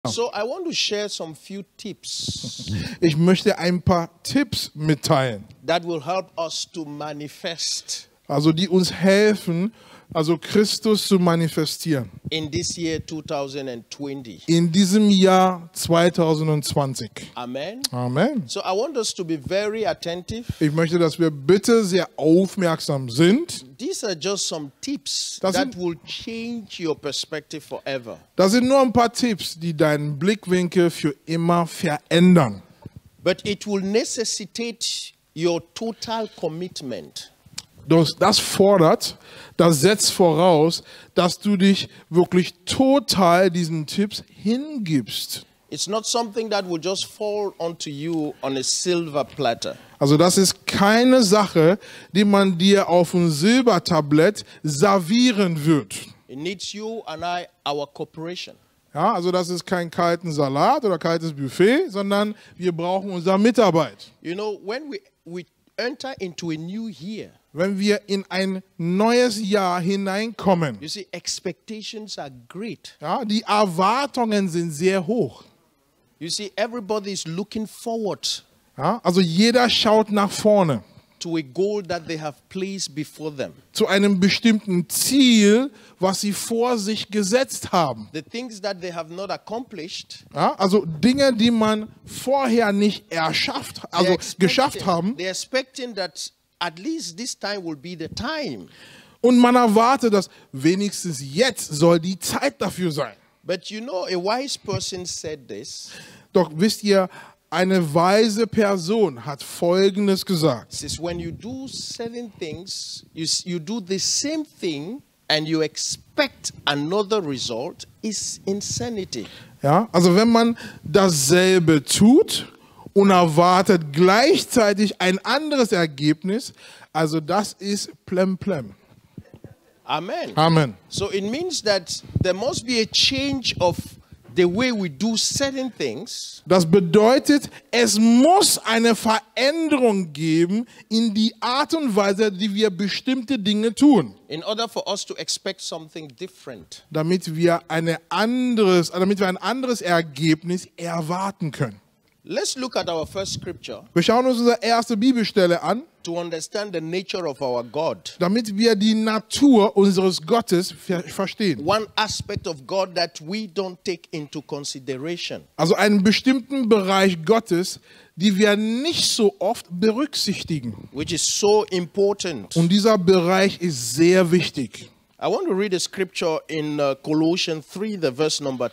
So I want to share some few tips Ich möchte ein paar Tipps mitteilen, that will help us to manifest also die uns helfen, also Christus zu manifestieren in this year 2020. in diesem Jahr 2020. Amen. Amen. So I want us to be very attentive. Ich möchte, dass wir bitte sehr aufmerksam sind. These are just some tips Das that sind- will change your perspective forever. Das sind nur ein paar Tipps, die deinen Blickwinkel für immer verändern. But it will necessitate your total commitment. Das fordert, das setzt voraus, dass du dich wirklich total diesen Tipps hingibst. It's not something that will just fall onto you on a silver platter. Also das ist keine Sache, die man dir auf ein Silbertablett servieren wird. It needs you and I, our cooperation. Ja, also das ist kein kalten Salat oder kaltes Buffet, sondern wir brauchen unsere Mitarbeit. You know, when we enter into a new year, Wenn wir in ein neues Jahr hineinkommen, you see, expectations are great. ja, die Erwartungen sind sehr hoch. You see, everybody is looking forward Ja, also jeder schaut nach vorne to a goal that they have placed before them. zu einem bestimmten Ziel, was sie vor sich gesetzt haben. The things that they have not accomplished, Ja, also Dinge, die man vorher nicht geschafft haben. they're expecting that at least this time will be the time. Und man erwartet, dass wenigstens jetzt soll die Zeit dafür sein. But you know, a wise person said this. Doch wisst ihr, eine weise Person hat Folgendes gesagt. It says, when you do certain things, you do the same thing and you expect another result, is insanity. Ja, also wenn man dasselbe tut und erwartet gleichzeitig ein anderes Ergebnis, also das ist Plemplem. Amen. Amen. So it means that there must be a change of the way we do certain things Das bedeutet, es muss eine Veränderung geben in die Art und Weise, wie wir bestimmte Dinge tun, in order for us to expect something different. damit wir ein anderes Ergebnis erwarten können. Let's look at our first scripture Wir schauen uns unsere erste Bibelstelle an, to understand the nature of our God. damit wir die Natur unseres Gottes verstehen. One aspect of God that we don't take into consideration. Also einen bestimmten Bereich Gottes, die wir nicht so oft berücksichtigen. Which is so important. Und dieser Bereich ist sehr wichtig. I want to read a scripture in Colossians 3, the verse number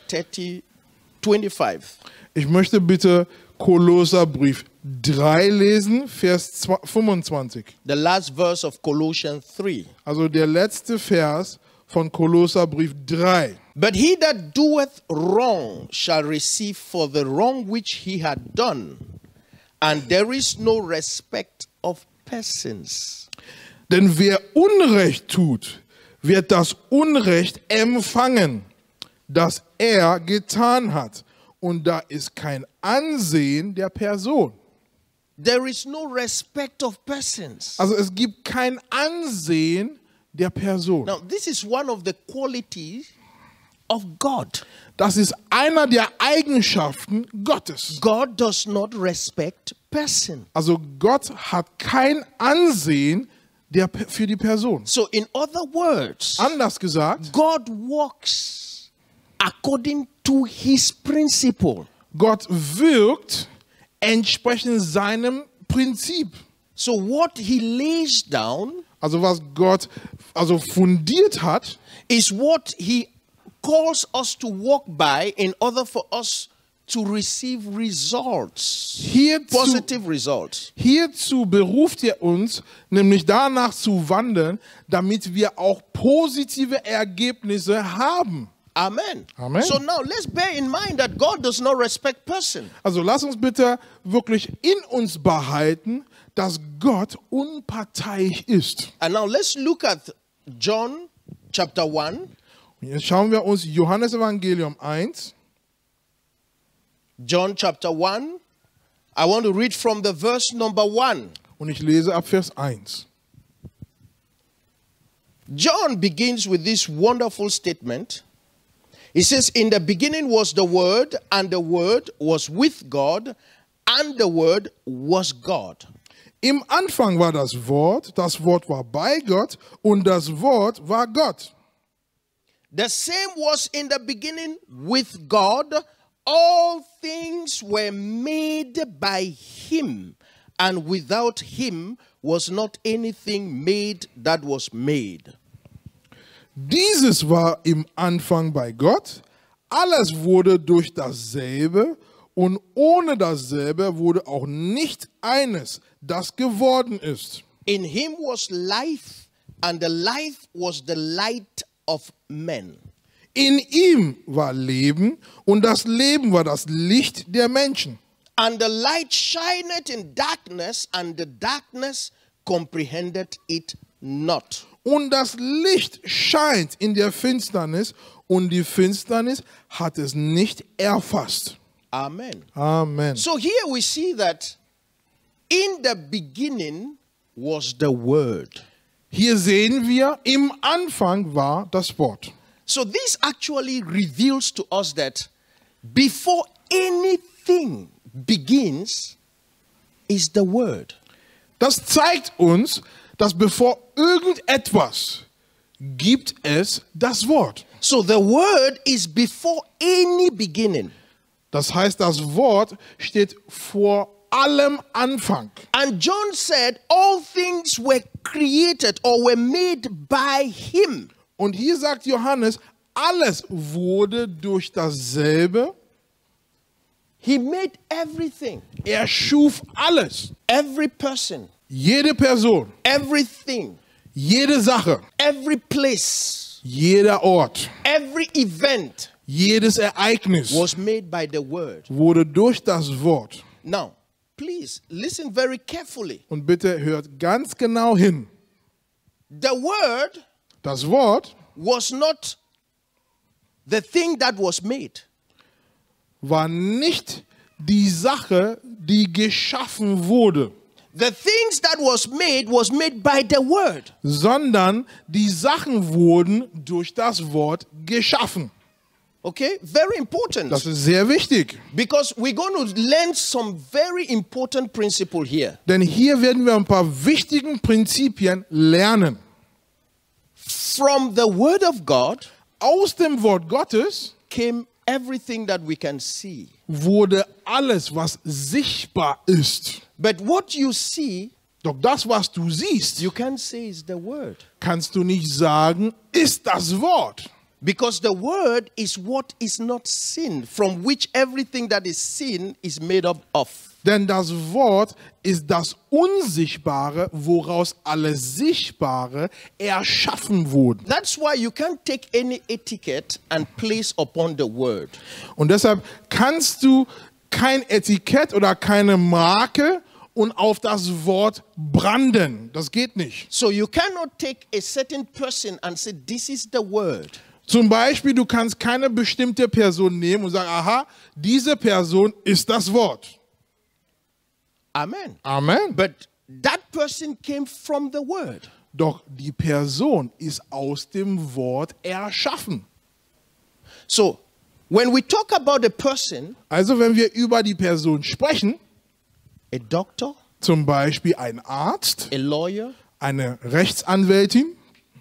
25. Ich möchte bitte Kolosserbrief 3 lesen, Vers 25. The last verse of Colossians 3. Also der letzte Vers von Kolosserbrief 3. But he that doeth wrong shall receive for the wrong which he had done, and there is no respect of persons. Denn wer Unrecht tut, wird das Unrecht empfangen, das er getan hat. Und da ist kein Ansehen der Person. There is no respect of persons. Also es gibt kein Ansehen der Person. Now, this is one of the qualities of God. Das ist einer der Eigenschaften Gottes. God does not respect person. Also Gott hat kein Ansehen für die Person. So, in other words, Anders gesagt, God walks according to his principle. Gott wirkt entsprechend seinem Prinzip. So, what he lays down Also was Gott fundiert hat, is what he calls us to walk by in order for us to receive results, positive results. Hierzu beruft er uns, nämlich danach zu wandeln, damit wir auch positive Ergebnisse haben. Amen. Amen. So now let's bear in mind that God does not respect person. Also lass uns bitte wirklich in uns behalten, dass Gott unparteiisch ist. And now let's look at John chapter 1. Und jetzt schauen wir uns Johannes Evangelium 1. John chapter 1. I want to read from the verse number 1. Und ich lese ab Vers 1. John begins with this wonderful statement. It says, in the beginning was the Word, and the Word was with God, and the Word was God. Im Anfang war das Wort war bei Gott und das Wort war Gott. The same was in the beginning with God. All things were made by him, and without him was not anything made that was made. Dieses war im Anfang bei Gott. Alles wurde durch dasselbe und ohne dasselbe wurde auch nicht eines, das geworden ist. In him was life, and the life was the light of men. In ihm war Leben und das Leben war das Licht der Menschen. And the light shineth in darkness, and the darkness comprehended it not. Und das Licht scheint in der Finsternis und die Finsternis hat es nicht erfasst. Amen. Amen. So here we see that in the beginning was the Word. Hier sehen wir, im Anfang war das Wort. So this actually reveals to us that before anything begins is the Word. Das zeigt uns, dass bevor irgendetwas gibt es das Wort. So the Word is before any beginning. Das heißt, das Wort steht vor allem Anfang. And John said all things were created or were made by him. Und hier sagt Johannes, alles wurde durch dasselbe. He made everything. Er schuf alles. Every person, Jede Person, everything, jede Sache, every place, jeder Ort, every event jedes Ereignis was made by the Word. wurde durch das Wort. Now, please listen very carefully. Und bitte hört ganz genau hin. The Word Das Wort was not the thing that was made. war nicht die Sache, die geschaffen wurde, The things that was made by the Word. sondern die Sachen wurden durch das Wort geschaffen. Okay, very important. Das ist sehr wichtig, Because we're going to learn some very important principle here. denn hier werden wir ein paar wichtigen Prinzipien lernen. From the Word of God Aus dem Wort Gottes came everything that we can see. wurde alles, was sichtbar ist. But what you see, Doch das, was du siehst, you can't say is the Word. kannst du nicht sagen, ist das Wort. Because the Word is what is not seen, from which everything that is seen is made up of. Denn das Wort ist das Unsichtbare, woraus alles Sichtbare erschaffen wurde. That's why you can't take any etiquette and place upon the Word. Und deshalb kannst du kein Etikett oder keine Marke und auf das Wort branden. Das geht nicht. So you cannot take a certain person and say, this is the Word. Zum Beispiel, du kannst keine bestimmte Person nehmen und sagen, aha, diese Person ist das Wort. Amen. Amen. But that person came from the Word. Doch die Person ist aus dem Wort erschaffen. So when we talk about a person, Also wenn wir über die Person sprechen, a doctor, zum Beispiel ein Arzt, a lawyer, eine Rechtsanwältin,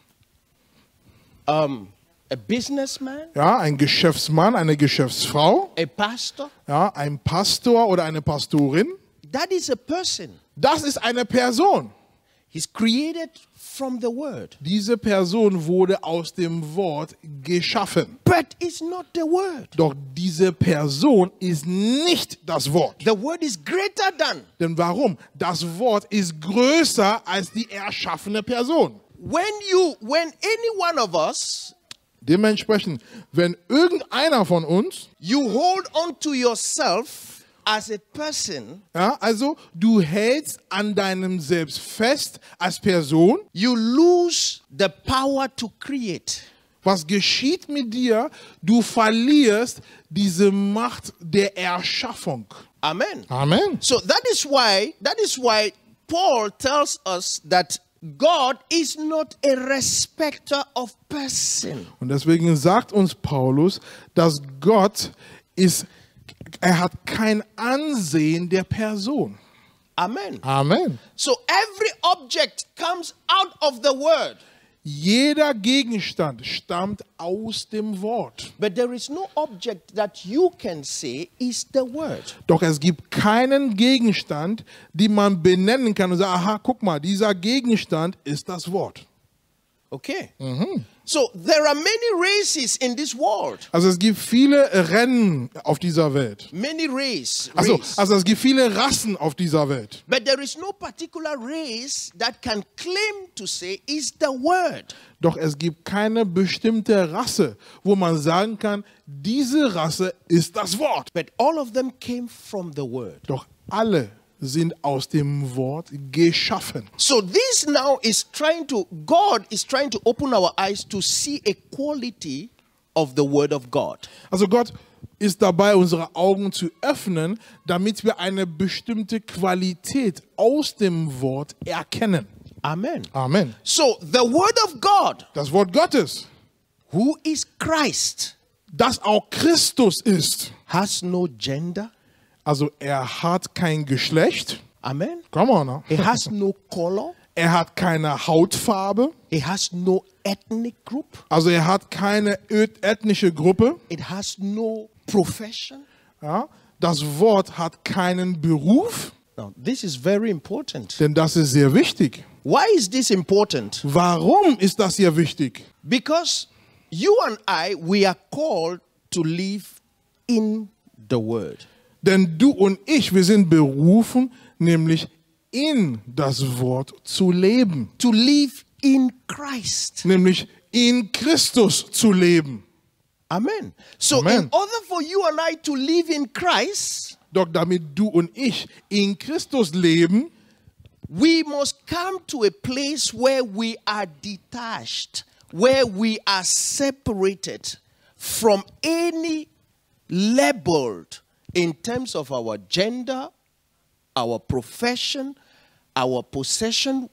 a businessman, ja, ein Geschäftsmann, eine Geschäftsfrau, a pastor, ja, ein Pastor oder eine Pastorin, that is a person. das ist eine Person. He's created from the Word. Diese Person wurde aus dem Wort geschaffen. But it's not the Word. Doch diese Person ist nicht das Wort. The Word is greater than. Denn warum? Das Wort ist größer als die erschaffene Person. When any one of us, Dementsprechend, wenn irgendeiner von uns, you hold on to yourself as a person, ja, also du hältst an deinem Selbst fest als Person, you lose the power to create. was geschieht mit dir? Du verlierst diese Macht der Erschaffung. Amen. Amen. So that is why Paul tells us that God is not a respecter of person. Und deswegen sagt uns Paulus, dass Gott er hat kein Ansehen der Person. Amen. Amen. So every object comes out of the word. Jeder Gegenstand stammt aus dem Wort. But there is no object that you can say is the word. Doch es gibt keinen Gegenstand, den man benennen kann und sagen, aha, guck mal, dieser Gegenstand ist das Wort. Okay. So there are many races in this world. Also es gibt viele Rennen auf dieser Welt. Many race. Also es gibt viele Rassen auf dieser Welt. But there is no particular race that can claim to say is the word. Doch es gibt keine bestimmte Rasse, wo man sagen kann, diese Rasse ist das Wort. But all of them came from the word. Doch alle sind aus dem Wort geschaffen. So this now God is trying to open our eyes to see a quality of the word of God. Also Gott ist dabei, unsere Augen zu öffnen, damit wir eine bestimmte Qualität aus dem Wort erkennen. Amen. Amen. So the word of God, Das Wort Gottes, who is Christ, das auch Christus ist. has no gender. Also er hat kein Geschlecht. Amen. Come on now. He has no color. Er hat keine Hautfarbe. It has no ethnic group. Also er hat keine ethnische Gruppe. It has no profession. Ja? Das Wort hat keinen Beruf. Now, this is very important. Denn das ist sehr wichtig. Why is this important? Warum ist das hier wichtig? Because you and I, we are called to live in the word. Denn du und ich, wir sind berufen, nämlich in das Wort zu leben. To live in Christ. Nämlich in Christus zu leben. Amen. So Amen. in order for you and I to live in Christ, Doch damit du und ich in Christus leben, we must come to a place where we are detached, where we are separated from any labeled in terms of our gender, our profession, our possession.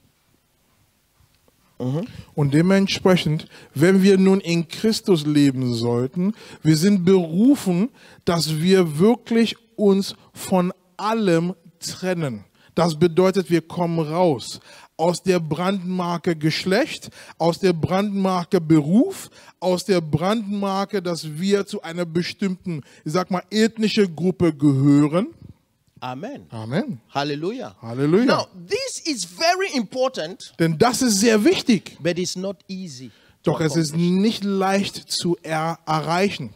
und dementsprechend, wenn wir nun in Christus leben sollten, wir sind berufen, dass wir wirklich uns von allem trennen. Das bedeutet, wir kommen raus aus der Brandmarke Geschlecht, aus der Brandmarke Beruf, aus der Brandmarke, dass wir zu einer bestimmten, ich sag mal, ethnische Gruppe gehören. Amen. Amen. Hallelujah. Halleluja. Now, this is very important, Denn das ist sehr wichtig. but it's not easy. Doch es ist nicht leicht zu erreichen.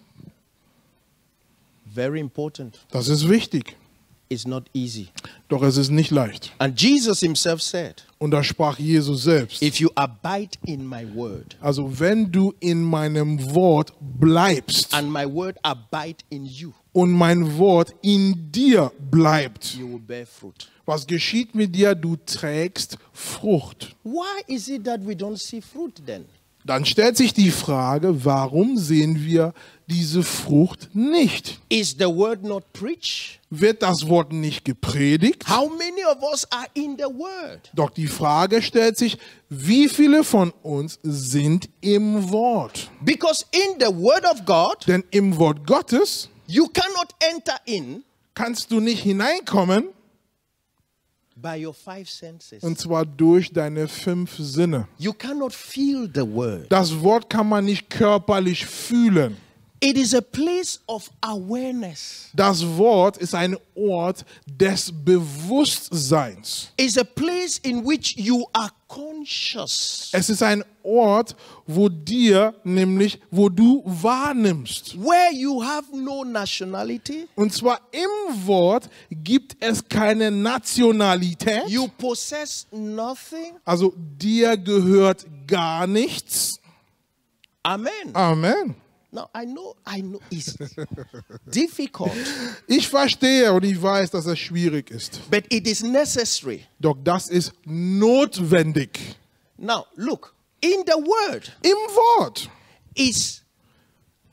Very important. Das ist wichtig. It's not easy. Doch es ist nicht leicht. And Jesus himself said, Und da sprach Jesus selbst. if you abide in my word, Also wenn du in meinem Wort bleibst and my word abide in you, und mein Wort in dir bleibt, you will bear fruit. was geschieht mit dir? Du trägst Frucht. Why is it that we don't see fruit then? Dann stellt sich die Frage, warum sehen wir diese Frucht nicht? Is the word not preached? Wird das Wort nicht gepredigt? How many of us are in the word? Doch die Frage stellt sich, wie viele von uns sind im Wort? Because in the word of God, Denn im Wort Gottes you cannot enter in kannst du nicht hineinkommen, by your five senses. und zwar durch deine 5 Sinne. You cannot feel the word. Das Wort kann man nicht körperlich fühlen. It is a place of awareness. Das Wort ist ein Ort des Bewusstseins. It's a place in which you are conscious. Es ist ein Ort, wo du wahrnimmst. Where you have no nationality. Und zwar im Wort gibt es keine Nationalität. You possess nothing. Also dir gehört gar nichts. Amen. Amen. Now I know it's difficult, Ich verstehe und ich weiß, dass es schwierig ist. but it is necessary. Doch das ist notwendig. Now look, in the word Im Wort is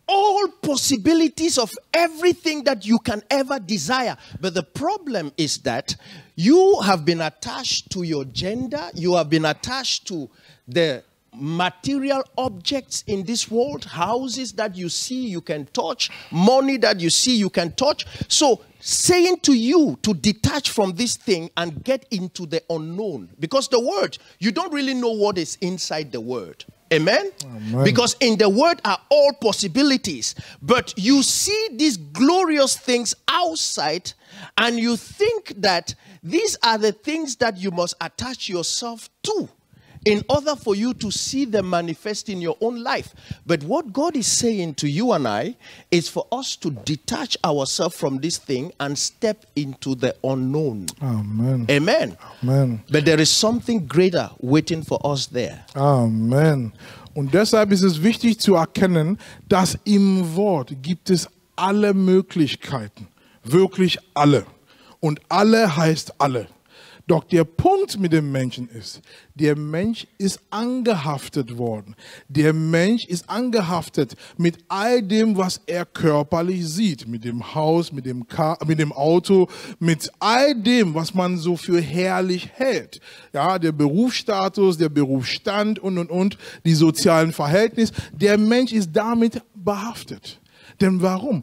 all possibilities of everything that you can ever desire. But the problem is that you have been attached to your gender, you have been attached to the material objects in this world, houses that you see you can touch, money that you see you can touch. So saying to you to detach from this thing and get into the unknown, because the word, you don't really know what is inside the word. Amen? Amen. Because in the word are all possibilities, but you see these glorious things outside and you think that these are the things that you must attach yourself to in order for you to see them manifest in your own life. But what God is saying to you and I is for us to detach ourselves from this thing and step into the unknown. Amen. Amen. Amen. But there is something greater waiting for us there. Amen. Und deshalb ist es wichtig zu erkennen, dass im Wort gibt es alle Möglichkeiten. Wirklich alle. Und alle heißt alle. Doch der Punkt mit dem Menschen ist, der Mensch ist angehaftet worden. Der Mensch ist angehaftet mit all dem, was er körperlich sieht. Mit dem Haus, mit dem Auto, mit all dem, was man so für herrlich hält. Ja, der Berufsstatus, der Berufsstand und, die sozialen Verhältnisse. Der Mensch ist damit behaftet. Denn warum?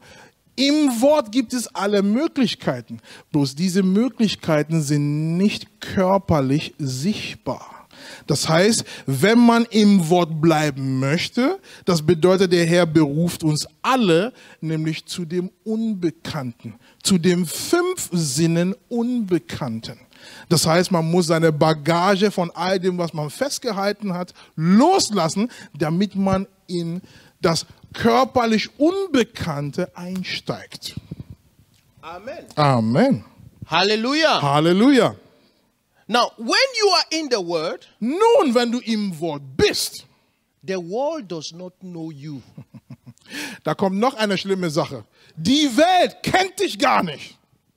Im Wort gibt es alle Möglichkeiten, bloß diese Möglichkeiten sind nicht körperlich sichtbar. Das heißt, wenn man im Wort bleiben möchte, das bedeutet, der Herr beruft uns alle, nämlich zu dem Unbekannten, zu dem 5 Sinnen Unbekannten. Das heißt, man muss seine Bagage von all dem, was man festgehalten hat, loslassen, damit man in das körperlich Unbekannte einsteigt. Amen. Amen. Hallelujah. Halleluja. Now, when you are in the word, Nun, wenn du im Wort bist, the world does not know you. da kommt noch eine schlimme Sache. Die Welt kennt dich gar nicht.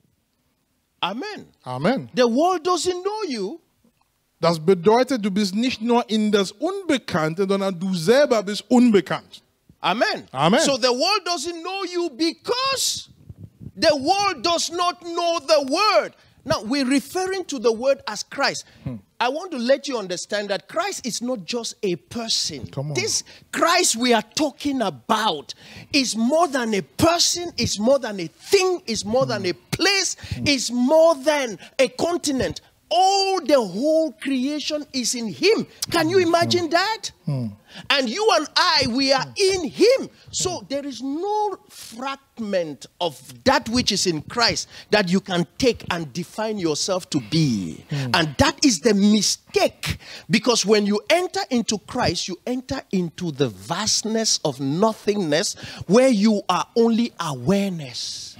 Amen. Amen. The world doesn't know you. Das bedeutet, du bist nicht nur in das Unbekannte, sondern du selber bist unbekannt. Amen. Amen. So the world doesn't know you because the world does not know the word. Now, we're referring to the word as Christ. I want to let you understand that Christ is not just a person. Come on. This Christ we are talking about is more than a person, is more than a thing, is more than a place, is more than a continent. All the whole creation is in him. Can you imagine that? And you and I, we are in him. So there is no fragment of that which is in Christ that you can take and define yourself to be. And that is the mistake. Because when you enter into Christ, you enter into the vastness of nothingness where you are only awareness.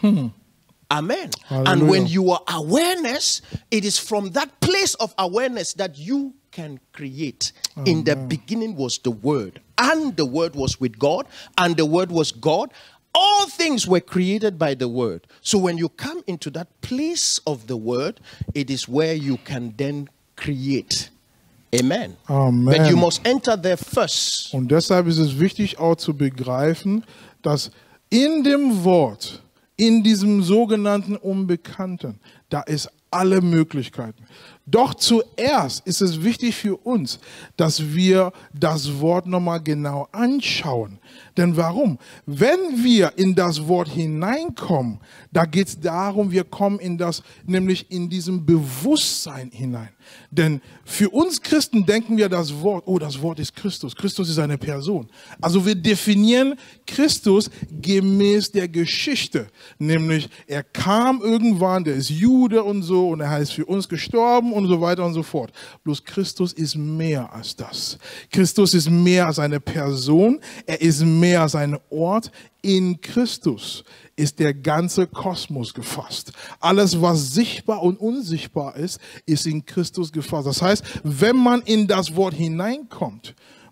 Amen. Hallelujah. And when you are awareness, it is from that place of awareness that you can create. In the beginning was the Word, and the Word was with God, and the Word was God. All things were created by the Word. So when you come into that place of the Word, it is where you can then create. Amen. Amen. But you must enter there first. Und deshalb ist es wichtig auch zu begreifen, dass in dem Wort, in diesem sogenannten Unbekannten, da ist alle Möglichkeiten. Doch zuerst ist es wichtig für uns, dass wir das Wort nochmal genau anschauen. Denn warum? Wenn wir in das Wort hineinkommen, da geht es darum, wir kommen in das, nämlich in diesem Bewusstsein hinein. Denn für uns Christen denken wir das Wort, oh, das Wort ist Christus. Christus ist eine Person. Also wir definieren Christus gemäß der Geschichte. Nämlich, er kam irgendwann, der ist Jude und so, und er ist für uns gestorben und so weiter und so fort. Bloß Christus ist mehr als das. Christus ist mehr als eine Person. Er ist mehr als ein Ort. In Christus ist der ganze Kosmos gefasst. Alles, was sichtbar und unsichtbar ist, ist in Christus gefasst. Das heißt, wenn man in das Wort hineinkommt,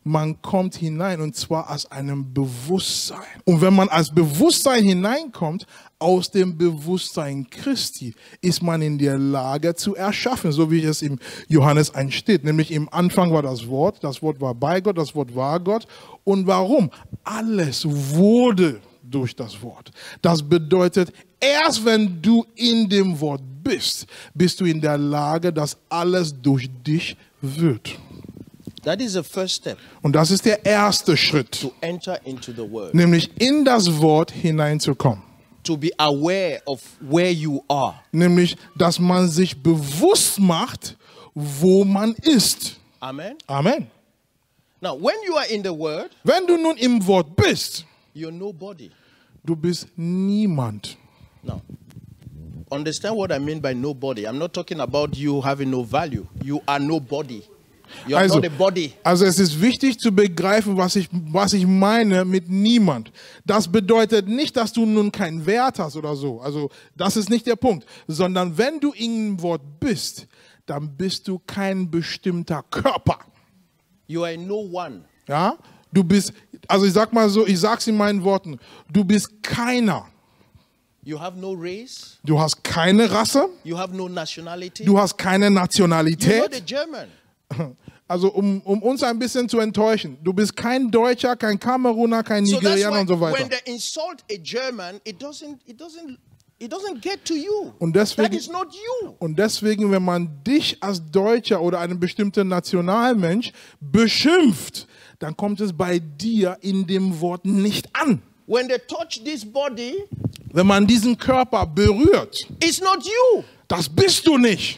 man kommt hinein und zwar aus einem Bewusstsein. Und wenn man als Bewusstsein hineinkommt, aus dem Bewusstsein Christi, ist man in der Lage zu erschaffen, so wie es im Johannes 1 steht. Nämlich im Anfang war das Wort war bei Gott, das Wort war Gott. Und warum? Alles wurde durch das Wort. Das bedeutet, erst wenn du in dem Wort bist, bist du in der Lage, dass alles durch dich wird. That is the first step. Und das ist der erste Schritt, To enter into the word. nämlich in das Wort hineinzukommen. To be aware of where you are. Nämlich, dass man sich bewusst macht, wo man ist. Amen. Amen. Now, when you are in the word, Wenn du nun im Wort bist, you're nobody. du bist niemand. Now, understand what I mean by nobody. I'm not talking about you having no value. You are nobody. You are not a body. Also es ist wichtig zu begreifen, was ich meine mit niemand. Das bedeutet nicht, dass du nun keinen Wert hast oder so. Also das ist nicht der Punkt. Sondern wenn du im Wort bist, dann bist du kein bestimmter Körper. You are no one. Ja? Du bist, also ich sag mal so, ich sag's in meinen Worten, du bist keiner. You have no race. Du hast keine Rasse, You have no nationality. du hast keine You're not a Nationalität. German. Also um uns ein bisschen zu enttäuschen, du bist kein Deutscher, kein Kameruner, kein So that's Nigerianer why und so weiter. when they insult a German, it doesn't get to you. Und deswegen- That is not you. Und deswegen, wenn man dich als Deutscher oder einen bestimmten Nationalmensch beschimpft, dann kommt es bei dir in dem Wort nicht an. When they touch this body, Wenn man diesen Körper berührt, it's not you. das bist du nicht.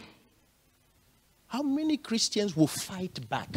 How many Christians will fight back?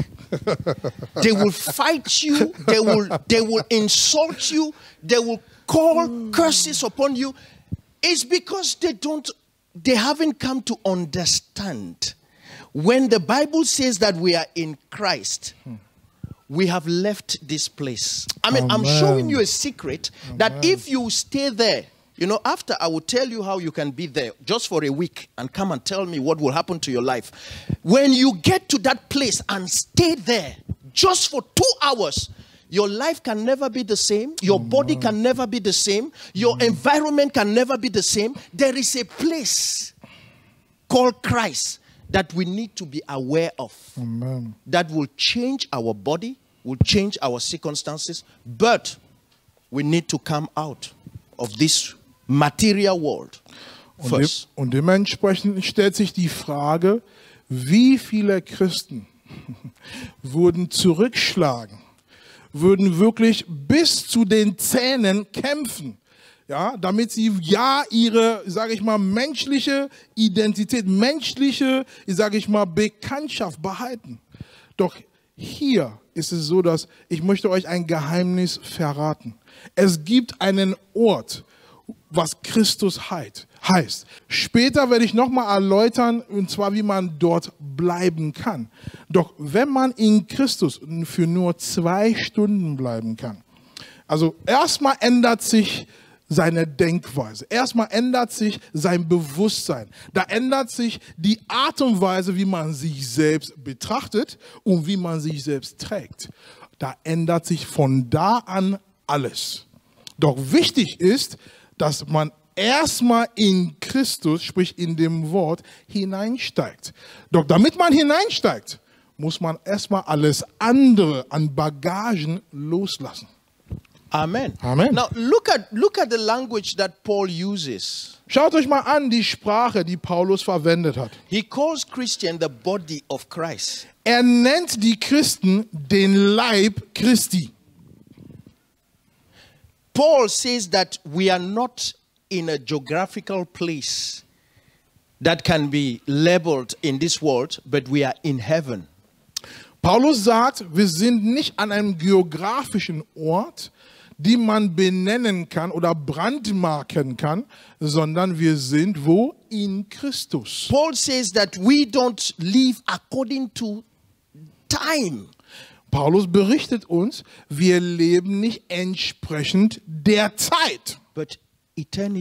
They will fight you. They will insult you. They will call curses upon you. It's because they haven't come to understand. When the Bible says that we are in Christ, we have left this place. I mean, I'm Amen. showing you a secret that if you stay there, you know, after I will tell you how you can be there just for a week and come and tell me what will happen to your life. When you get to that place and stay there just for 2 hours, your life can never be the same. Your body can never be the same. Your environment can never be the same. There is a place called Christ that we need to be aware of. Amen. That will change our body, will change our circumstances, but we need to come out of this material world first. Und dementsprechend stellt sich die Frage, wie viele Christen würden zurückschlagen, würden wirklich bis zu den Zähnen kämpfen, ja, damit sie ja ihre, sage ich mal, menschliche Identität, menschliche, sage ich mal, Bekanntschaft behalten. Doch hier ist es so, dass ich möchte euch ein Geheimnis verraten. Es gibt einen Ort, was Christus heißt. Später werde ich nochmal erläutern, und zwar wie man dort bleiben kann. Doch wenn man in Christus für nur 2 Stunden bleiben kann, also erstmal ändert sich seine Denkweise. Erstmal ändert sich sein Bewusstsein. Da ändert sich die Art und Weise, wie man sich selbst betrachtet und wie man sich selbst trägt. Da ändert sich von da an alles. Doch wichtig ist, dass man erstmal in Christus, sprich in dem Wort, hineinsteigt. Doch damit man hineinsteigt, muss man erstmal alles andere an Bagagen loslassen. Amen. Amen. Now look at the language that Paul uses. Schaut euch mal an die Sprache, die Paulus verwendet hat. He calls Christian the body of Christ. Er nennt die Christen den Leib Christi. Paul says that we are not in a geographical place that can be labeled in this world, but we are in heaven. Paulus sagt, wir sind nicht an einem geografischen Ort, die man benennen kann oder brandmarken kann, sondern wir sind wo? In Christus. Paul says that we don't live according to time. Paulus berichtet uns, wir leben nicht entsprechend der Zeit, But eternity.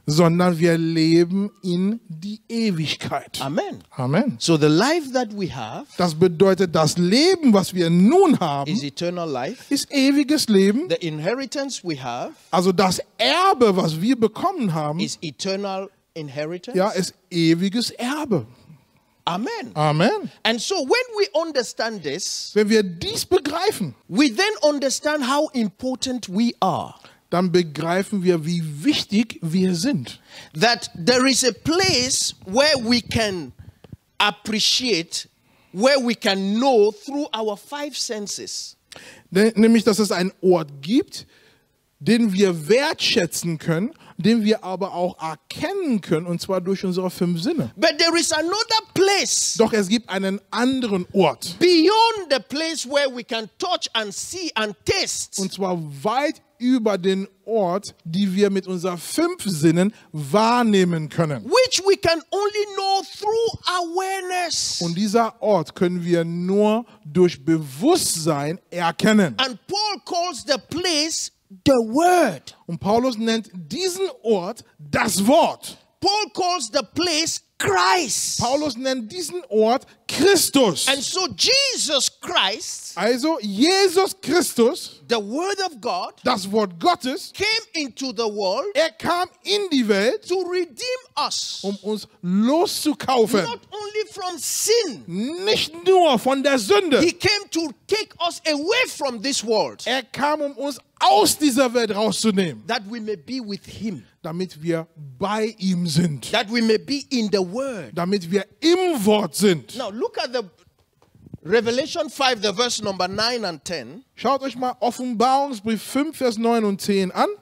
sondern wir leben in die Ewigkeit. Amen. Amen. So the life that we have Das bedeutet, das Leben, was wir nun haben, is eternal life. ist ewiges Leben. The inheritance we have Also das Erbe, was wir bekommen haben, is eternal inheritance. ja, ist ewiges Erbe. Amen. Amen. And so when we understand this, Wenn wir dies begreifen, we then understand how important we are. dann begreifen wir, wie wichtig wir sind. That there is a place where we can appreciate, where we can know through our 5 senses. Nämlich, dass es einen Ort gibt, den wir wertschätzen können, den wir aber auch erkennen können, und zwar durch unsere 5 Sinne. But there is another place Doch es gibt einen anderen Ort, beyond the place where we can touch and see and taste. und zwar weit über den Ort, die wir mit unseren 5 Sinnen wahrnehmen können. Which we can only know through awareness. Und dieser Ort können wir nur durch Bewusstsein erkennen. And Paul calls the place the Word. Und Paulus nennt diesen Ort das Wort. Paul calls the place Christ. Paulus nennt diesen Ort Christus. And so Jesus Christ, Also Jesus Christus, the Word of God, das Wort Gottes, came into the world er kam in die Welt, to redeem us. um uns loszukaufen. Not only from sin. Nicht nur von der Sünde. He came to take us away from this world, Er kam, um uns aus dieser Welt rauszunehmen, that we may be with Him, damit wir bei ihm sind, that we may be in the Word. damit wir im Wort sind. Now look at the Revelation 5, the verse number 9 and 10. Schaut euch mal Offenbarungsbrief 5, Vers 9 und 10 an.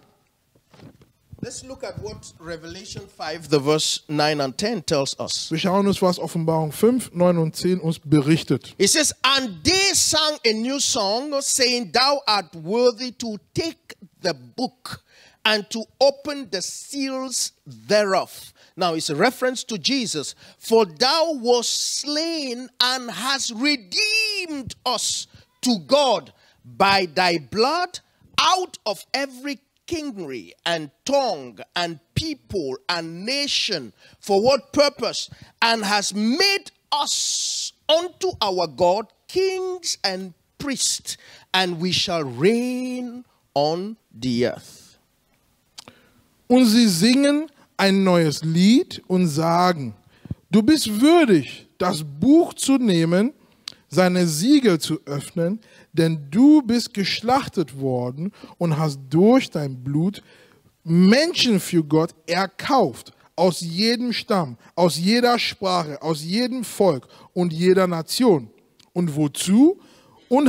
Let's look at what Revelation 5, the verse 9 and 10 tells us. Wir schauen uns, was Offenbarung 5, 9 und 10 uns berichtet. It says, and they sang a new song, saying, Thou art worthy to take the book and to open the seals thereof. Now it's a reference to Jesus. For thou wast slain and hast redeemed us to God by thy blood out of every kingry and tongue and people and nation. For what purpose? And has made us unto our God kings and priests, and we shall reign on the earth. Und sie singen ein neues Lied und sagen, du bist würdig, das Buch zu nehmen, seine Siegel zu öffnen, denn du bist geschlachtet worden und hast durch dein Blut Menschen für Gott erkauft, aus jedem Stamm, aus jeder Sprache, aus jedem Volk und jeder Nation. Und wozu? Und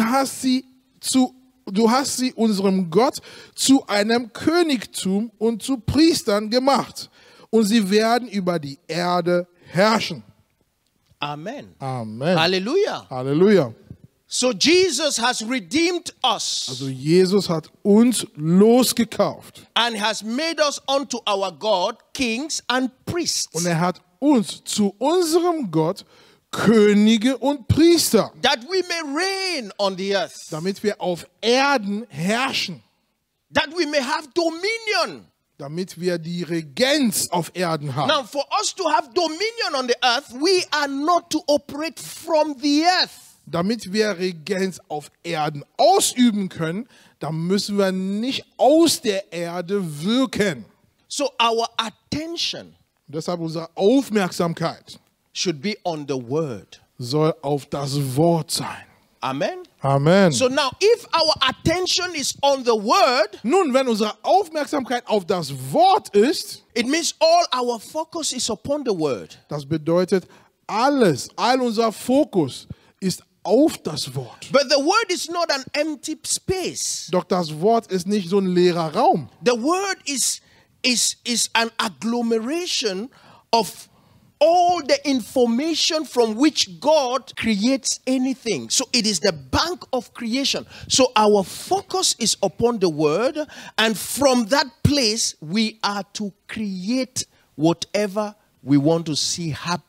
du hast sie unserem Gott zu einem Königtum und zu Priestern gemacht. Und sie werden über die Erde herrschen. Amen. Amen. Hallelujah. Halleluja. So Jesus has redeemed us Also Jesus hat uns losgekauft. and has made us unto our God kings and priests, Und er hat uns zu unserem Gott Könige und Priester, that we may reign on the earth, damit wir auf Erden herrschen, that we may have dominion. damit wir die Regenz auf Erden haben. Now, for us to have dominion on the earth, we are not to operate from the earth. Damit wir Regenz auf Erden ausüben können, dann müssen wir nicht aus der Erde wirken. So our attention Und deshalb unsere Aufmerksamkeit should be on the word. soll auf das Wort sein. Amen. Amen. So now, if our attention is on the word, Nun, wenn unsere Aufmerksamkeit auf das Wort ist, it means all our focus is upon the word. das bedeutet all unser Fokus ist auf das Wort. But the word is not an empty space. Doch das Wort ist nicht so ein leerer Raum. The word is an agglomeration of all the information from which God creates anything. So it is the bank of creation. So our focus is upon the word, and from that place we are to create whatever we want to see happened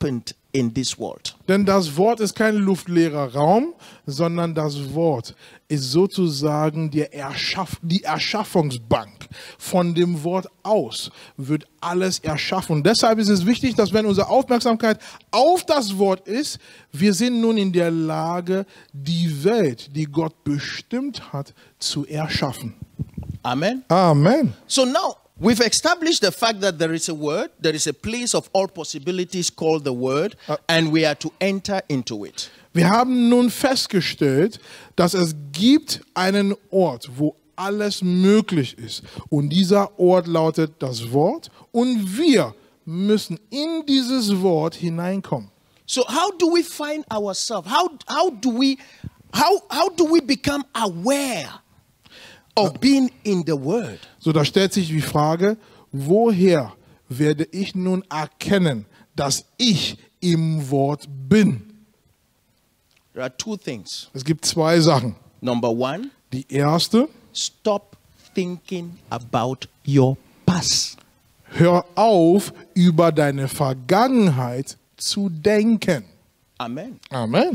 in this world. Denn das Wort ist kein luftleerer Raum, sondern das Wort ist sozusagen die Erschaffungsbank. Von dem Wort aus wird alles erschaffen. Und deshalb ist es wichtig, dass wenn unsere Aufmerksamkeit auf das Wort ist, wir sind nun in der Lage, die Welt, die Gott bestimmt hat, zu erschaffen. Amen. Amen. So now, we've established the fact that there is a word, there is a place of all possibilities called the word, and we are to enter into it. Wir haben nun festgestellt, dass es gibt einen Ort, wo alles möglich ist. Und dieser Ort lautet das Wort. Und wir müssen in dieses Wort hineinkommen. So how do we find ourselves? How do we become aware of being in the word? So, da stellt sich die Frage, woher werde ich nun erkennen, dass ich im Wort bin? There are two things. Es gibt zwei Sachen. Number one, Die erste, stop thinking about your past. hör auf, über deine Vergangenheit zu denken. Amen. Amen.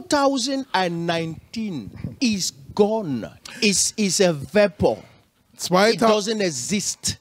2019 is gone. Is a vapor. It 2000 doesn't exist.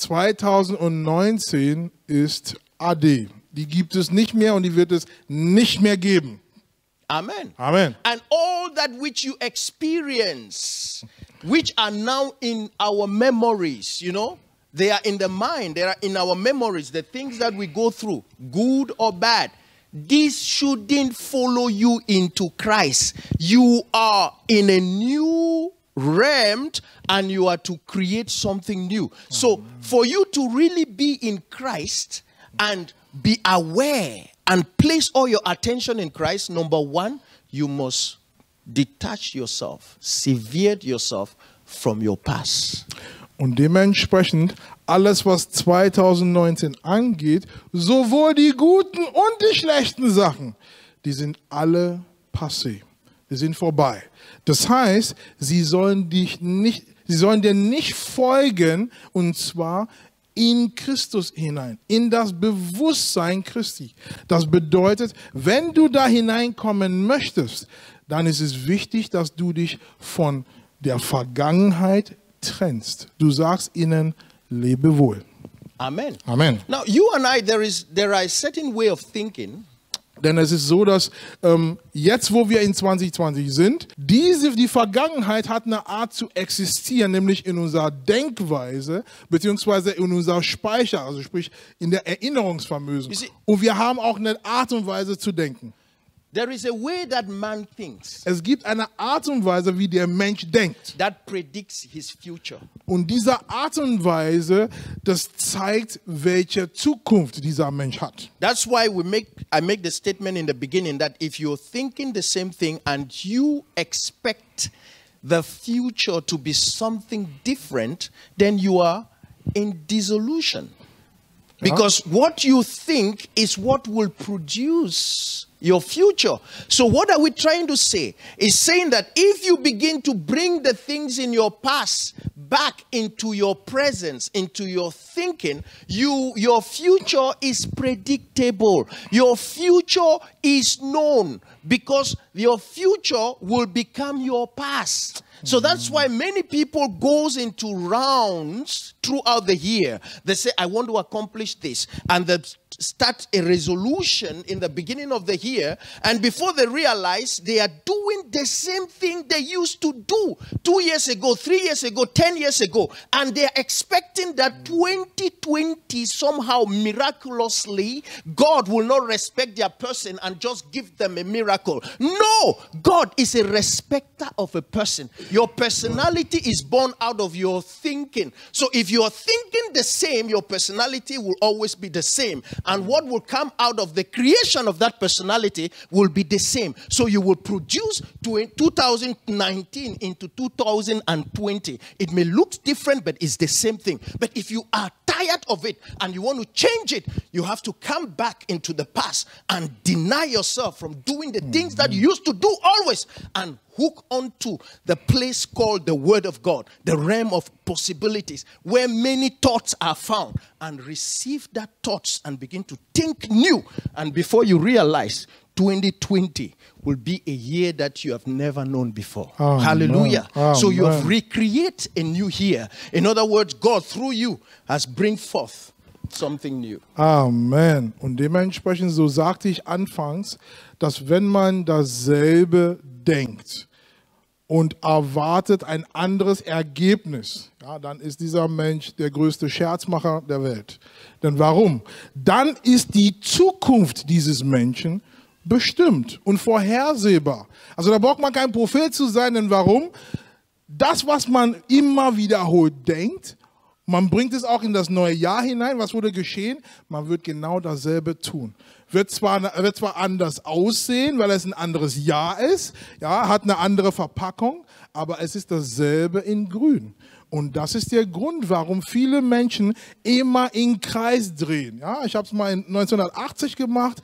2019 ist AD. Die gibt es nicht mehr und die wird es nicht mehr geben. Amen. Amen. And all that which you experience, which are now in our memories, you know, they are in the mind, they are in our memories, the things that we go through, good or bad. This shouldn't follow you into Christ. You are in a new realm and you are to create something new. So for you to really be in Christ and be aware and place all your attention in Christ, number one, you must detach yourself, sever yourself from your past. Und dementsprechend, alles was 2019 angeht, sowohl die guten und die schlechten Sachen, die sind alle passé. Die sind vorbei. Das heißt, sie sollen dir nicht folgen, und zwar in Christus hinein, in das Bewusstsein Christi. Das bedeutet, wenn du da hineinkommen möchtest, dann ist es wichtig, dass du dich von der Vergangenheit trennst. Du sagst ihnen, lebe wohl. Amen. Amen. Now, you and I, there are a certain way of thinking. Denn es ist so, dass jetzt, wo wir in 2020 sind, die Vergangenheit hat eine Art zu existieren, nämlich in unserer Denkweise, beziehungsweise in unser Speicher, also sprich in der Erinnerungsvermögen. Und wir haben auch eine Art und Weise zu denken. There is a way that man thinks Es gibt eine Art und Weise, wie der Mensch denkt. that predicts his future. Und diese Art und Weise, das zeigt, welche Zukunft dieser Mensch hat. That's why I make the statement in the beginning that if you're thinking the same thing and you expect the future to be something different, then you are in disillusion. Because what you think is what will produce your future. So what are we trying to say? It's saying that if you begin to bring the things in your past back into your presence, into your thinking, your future is predictable. Your future is known because your future will become your past. So that's why many people goes into rounds throughout the year. They say, I want to accomplish this. And they start a resolution in the beginning of the year. And before they realize, they are doing the same thing they used to do 2 years ago, 3 years ago, 10 years ago. And they're expecting that 2020 somehow miraculously, God will not respect their person and just give them a miracle. No, God is a respecter of a person. Your personality is born out of your thinking. So if you are thinking the same, your personality will always be the same. And what will come out of the creation of that personality will be the same. So you will produce 2019 into 2020. It may look different, but it's the same thing. But if you are tired of it and you want to change it, You have to come back into the past and deny yourself from doing the things that you used to do always and hook onto the place called the Word of God, the realm of possibilities, where many thoughts are found, and receive that thoughts and begin to think new. And before you realize, 2020 will be a year that you have never known before. Amen. Hallelujah. So you have Amen. recreate a new year. In other words, God through you has bring forth something new. Amen. Und dementsprechend, so sagte ich anfangs, dass wenn man dasselbe denkt und erwartet ein anderes Ergebnis, ja, dann ist dieser Mensch der größte Scherzmacher der Welt. Denn warum? Dann ist die Zukunft dieses Menschen bestimmt und vorhersehbar. Also da braucht man kein Prophet zu sein, denn warum? Das, was man immer wiederholt denkt, man bringt es auch in das neue Jahr hinein. Was wurde geschehen? Man wird genau dasselbe tun. Wird zwar anders aussehen, weil es ein anderes Jahr ist, ja, hat eine andere Verpackung, aber es ist dasselbe in grün. Und das ist der Grund, warum viele Menschen immer im Kreis drehen. Ja, ich habe es mal in 1980 gemacht,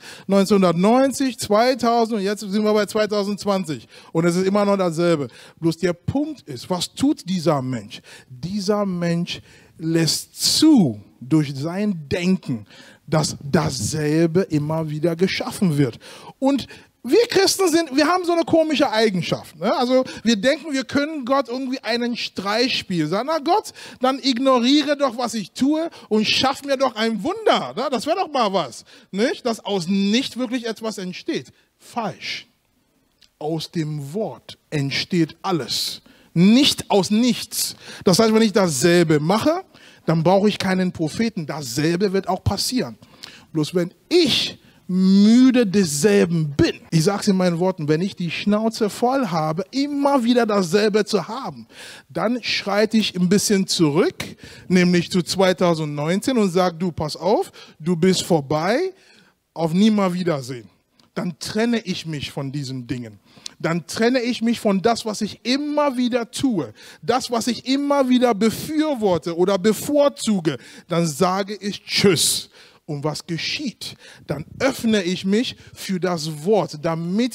1990, 2000 und jetzt sind wir bei 2020. Und es ist immer noch dasselbe. Bloß der Punkt ist, was tut dieser Mensch? Dieser Mensch lässt zu durch sein Denken, dass dasselbe immer wieder geschaffen wird. Und wir Christen wir haben so eine komische Eigenschaft. Ne? Also wir denken, wir können Gott irgendwie einen Streich spielen. Sagen, na Gott, dann ignoriere doch, was ich tue und schaff mir doch ein Wunder. Ne? Das wäre doch mal was. Nicht? Dass aus nicht wirklich etwas entsteht. Falsch. Aus dem Wort entsteht alles. Nicht aus nichts. Das heißt, wenn ich dasselbe mache, dann brauche ich keinen Propheten. Dasselbe wird auch passieren. Bloß wenn ich müde desselben bin, ich sage es in meinen Worten, wenn ich die Schnauze voll habe, immer wieder dasselbe zu haben, dann schreite ich ein bisschen zurück, nämlich zu 2019 und sage, du, pass auf, du bist vorbei, auf nie mal Wiedersehen. Dann trenne ich mich von diesen Dingen. Dann trenne ich mich von das, was ich immer wieder tue, das, was ich immer wieder befürworte oder bevorzuge. Dann sage ich Tschüss. Und was geschieht? Dann öffne ich mich für das Wort, damit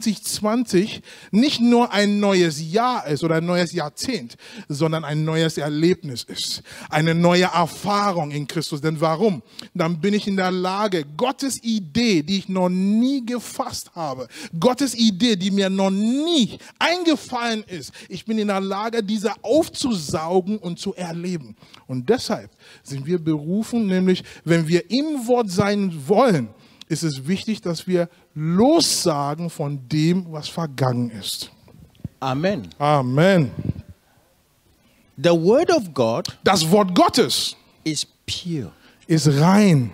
2020 nicht nur ein neues Jahr ist oder ein neues Jahrzehnt, sondern ein neues Erlebnis ist. Eine neue Erfahrung in Christus. Denn warum? Dann bin ich in der Lage, Gottes Idee, die ich noch nie gefasst habe, Gottes Idee, die mir noch nie eingefallen ist, ich bin in der Lage, diese aufzusaugen und zu erleben. Und deshalb sind wir berufen, nämlich wenn wir im Wort sein wollen, ist es wichtig, dass wir lossagen von dem, was vergangen ist. Amen. Amen. The word of God Das Wort Gottes is pure. ist rein.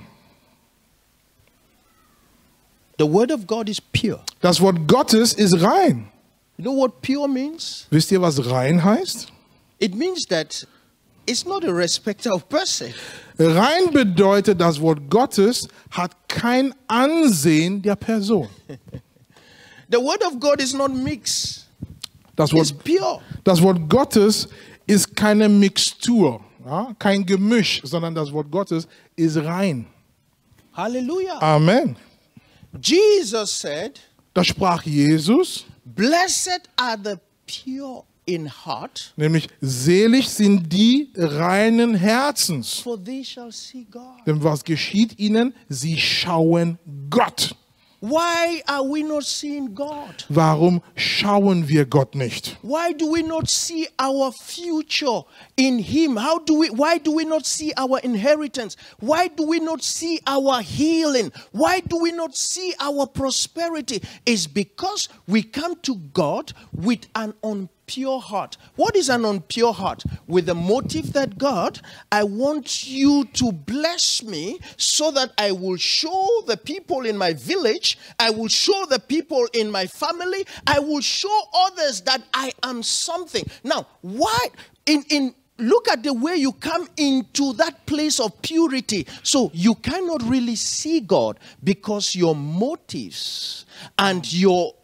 The word of God is pure. Das Wort Gottes ist rein. You know what pure means? Wisst ihr, was rein heißt? It means that it's not a respecter of person. Rein bedeutet, das Wort Gottes hat kein Ansehen der Person. The word of God is not mixed. Das It's Wort, pure. das Wort Gottes ist keine Mixtur, ja? Kein Gemisch, sondern das Wort Gottes ist rein. Hallelujah. Amen. Jesus said, Da sprach Jesus, blessed are the pure in heart, nämlich selig sind die reinen Herzens. for they shall see God. Denn was geschieht ihnen? Sie schauen Gott. Why are we not seeing God? Warum schauen wir Gott nicht? Why do we not see our future in Him? Why do we not see our inheritance? Why do we not see our healing? Why do we not see our prosperity? It's because we come to God with an unpure heart. What is an unpure heart? With the motive that God, I want you to bless me so that I will show the people in my village, I will show the people in my family, I will show others that I am something. Now, why look at the way you come into that place of purity. So you cannot really see God because your motives and your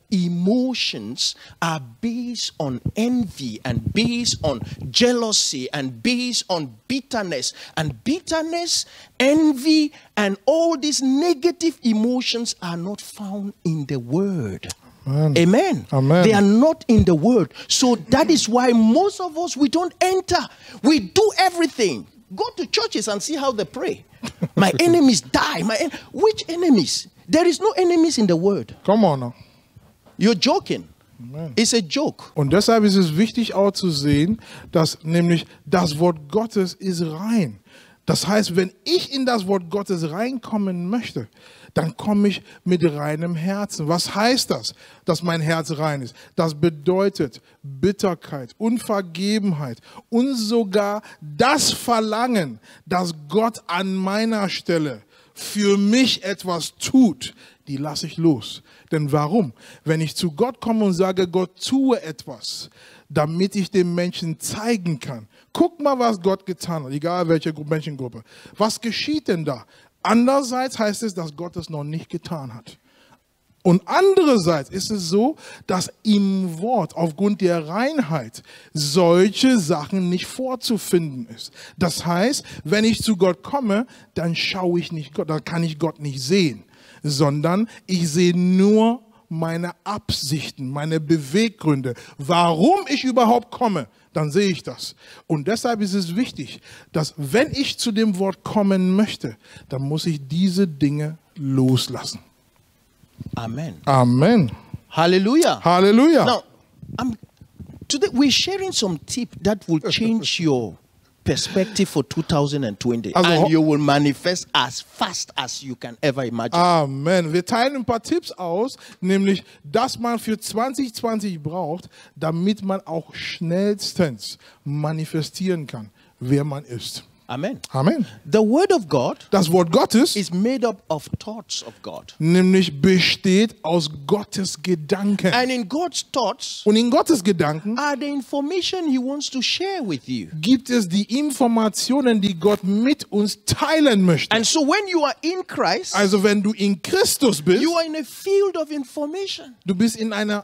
emotions are based on envy and based on jealousy and based on bitterness. And bitterness, envy, and all these negative emotions are not found in the Word. Amen. Amen. They are not in the Word. So that is why most of us, we don't enter. We do everything. Go to churches and see how they pray. My enemies die. Which enemies? There is no enemies in the Word. Come on now. You're joking. Amen. It's a joke. Und deshalb ist es wichtig auch zu sehen, dass nämlich das Wort Gottes ist rein. Das heißt, wenn ich in das Wort Gottes reinkommen möchte, dann komme ich mit reinem Herzen. Was heißt das, dass mein Herz rein ist? Das bedeutet Bitterkeit, Unvergebenheit und sogar das Verlangen, dass Gott an meiner Stelle für mich etwas tut, die lasse ich los. Denn warum? Wenn ich zu Gott komme und sage, Gott, tue etwas, damit ich dem Menschen zeigen kann, guck mal, was Gott getan hat, egal welche Menschengruppe. Was geschieht denn da? Andererseits heißt es, dass Gott es noch nicht getan hat. Und andererseits ist es so, dass im Wort aufgrund der Reinheit solche Sachen nicht vorzufinden ist. Das heißt, wenn ich zu Gott komme, dann schaue ich nicht Gott, dann kann ich Gott nicht sehen, sondern ich sehe nur meine Absichten, meine Beweggründe, warum ich überhaupt komme, dann sehe ich das. Und deshalb ist es wichtig, dass wenn ich zu dem Wort kommen möchte, dann muss ich diese Dinge loslassen. Amen. Amen. Hallelujah. Halleluja. Now, today we're sharing some tip that will change your perspective for 2020, Also, and you will manifest as fast as you can ever imagine. Amen. Wir teilen ein paar Tipps aus, nämlich, dass man für 2020 braucht, damit man auch schnellstens manifestieren kann, wer man ist. Amen. Amen. The word of God Das Wort Gottes is made up of thoughts of God. nämlich besteht aus Gottes Gedanken. And in God's thoughts Und in Gottes Gedanken are the information He wants to share with you. gibt es die Informationen, die Gott mit uns teilen möchte. And so when you are in Christ, Also wenn du in Christus bist, you are in a field of information du bist in einem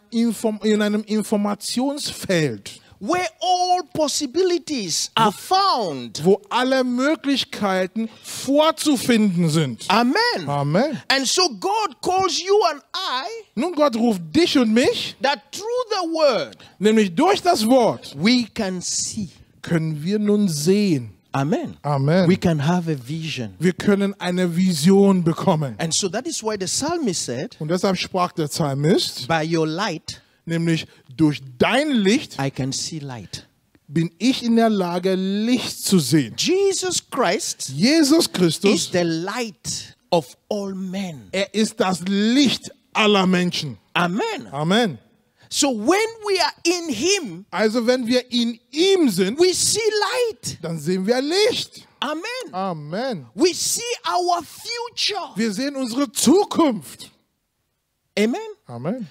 Informationsfeld, where all possibilities are found. wo alle Möglichkeiten vorzufinden sind. Amen. Amen. And so God calls you and I Nun, Gott ruft dich und mich, that through the word nämlich durch das Wort, we can see. können wir nun sehen. Amen. Amen. We can have a vision. Wir können eine Vision bekommen. And so that is why the psalmist said, Und deshalb sprach der Psalmist, by your light nämlich durch dein Licht I can see light. bin ich in der Lage, Licht zu sehen. Jesus Christ Jesus is Christus, the light of all men. er ist das Licht aller Menschen. Amen. Amen. So when we are in Him, Also wenn wir in ihm sind, we see light. dann sehen wir Licht. Amen. Amen. We see our future. Wir sehen unsere Zukunft. Amen. Amen.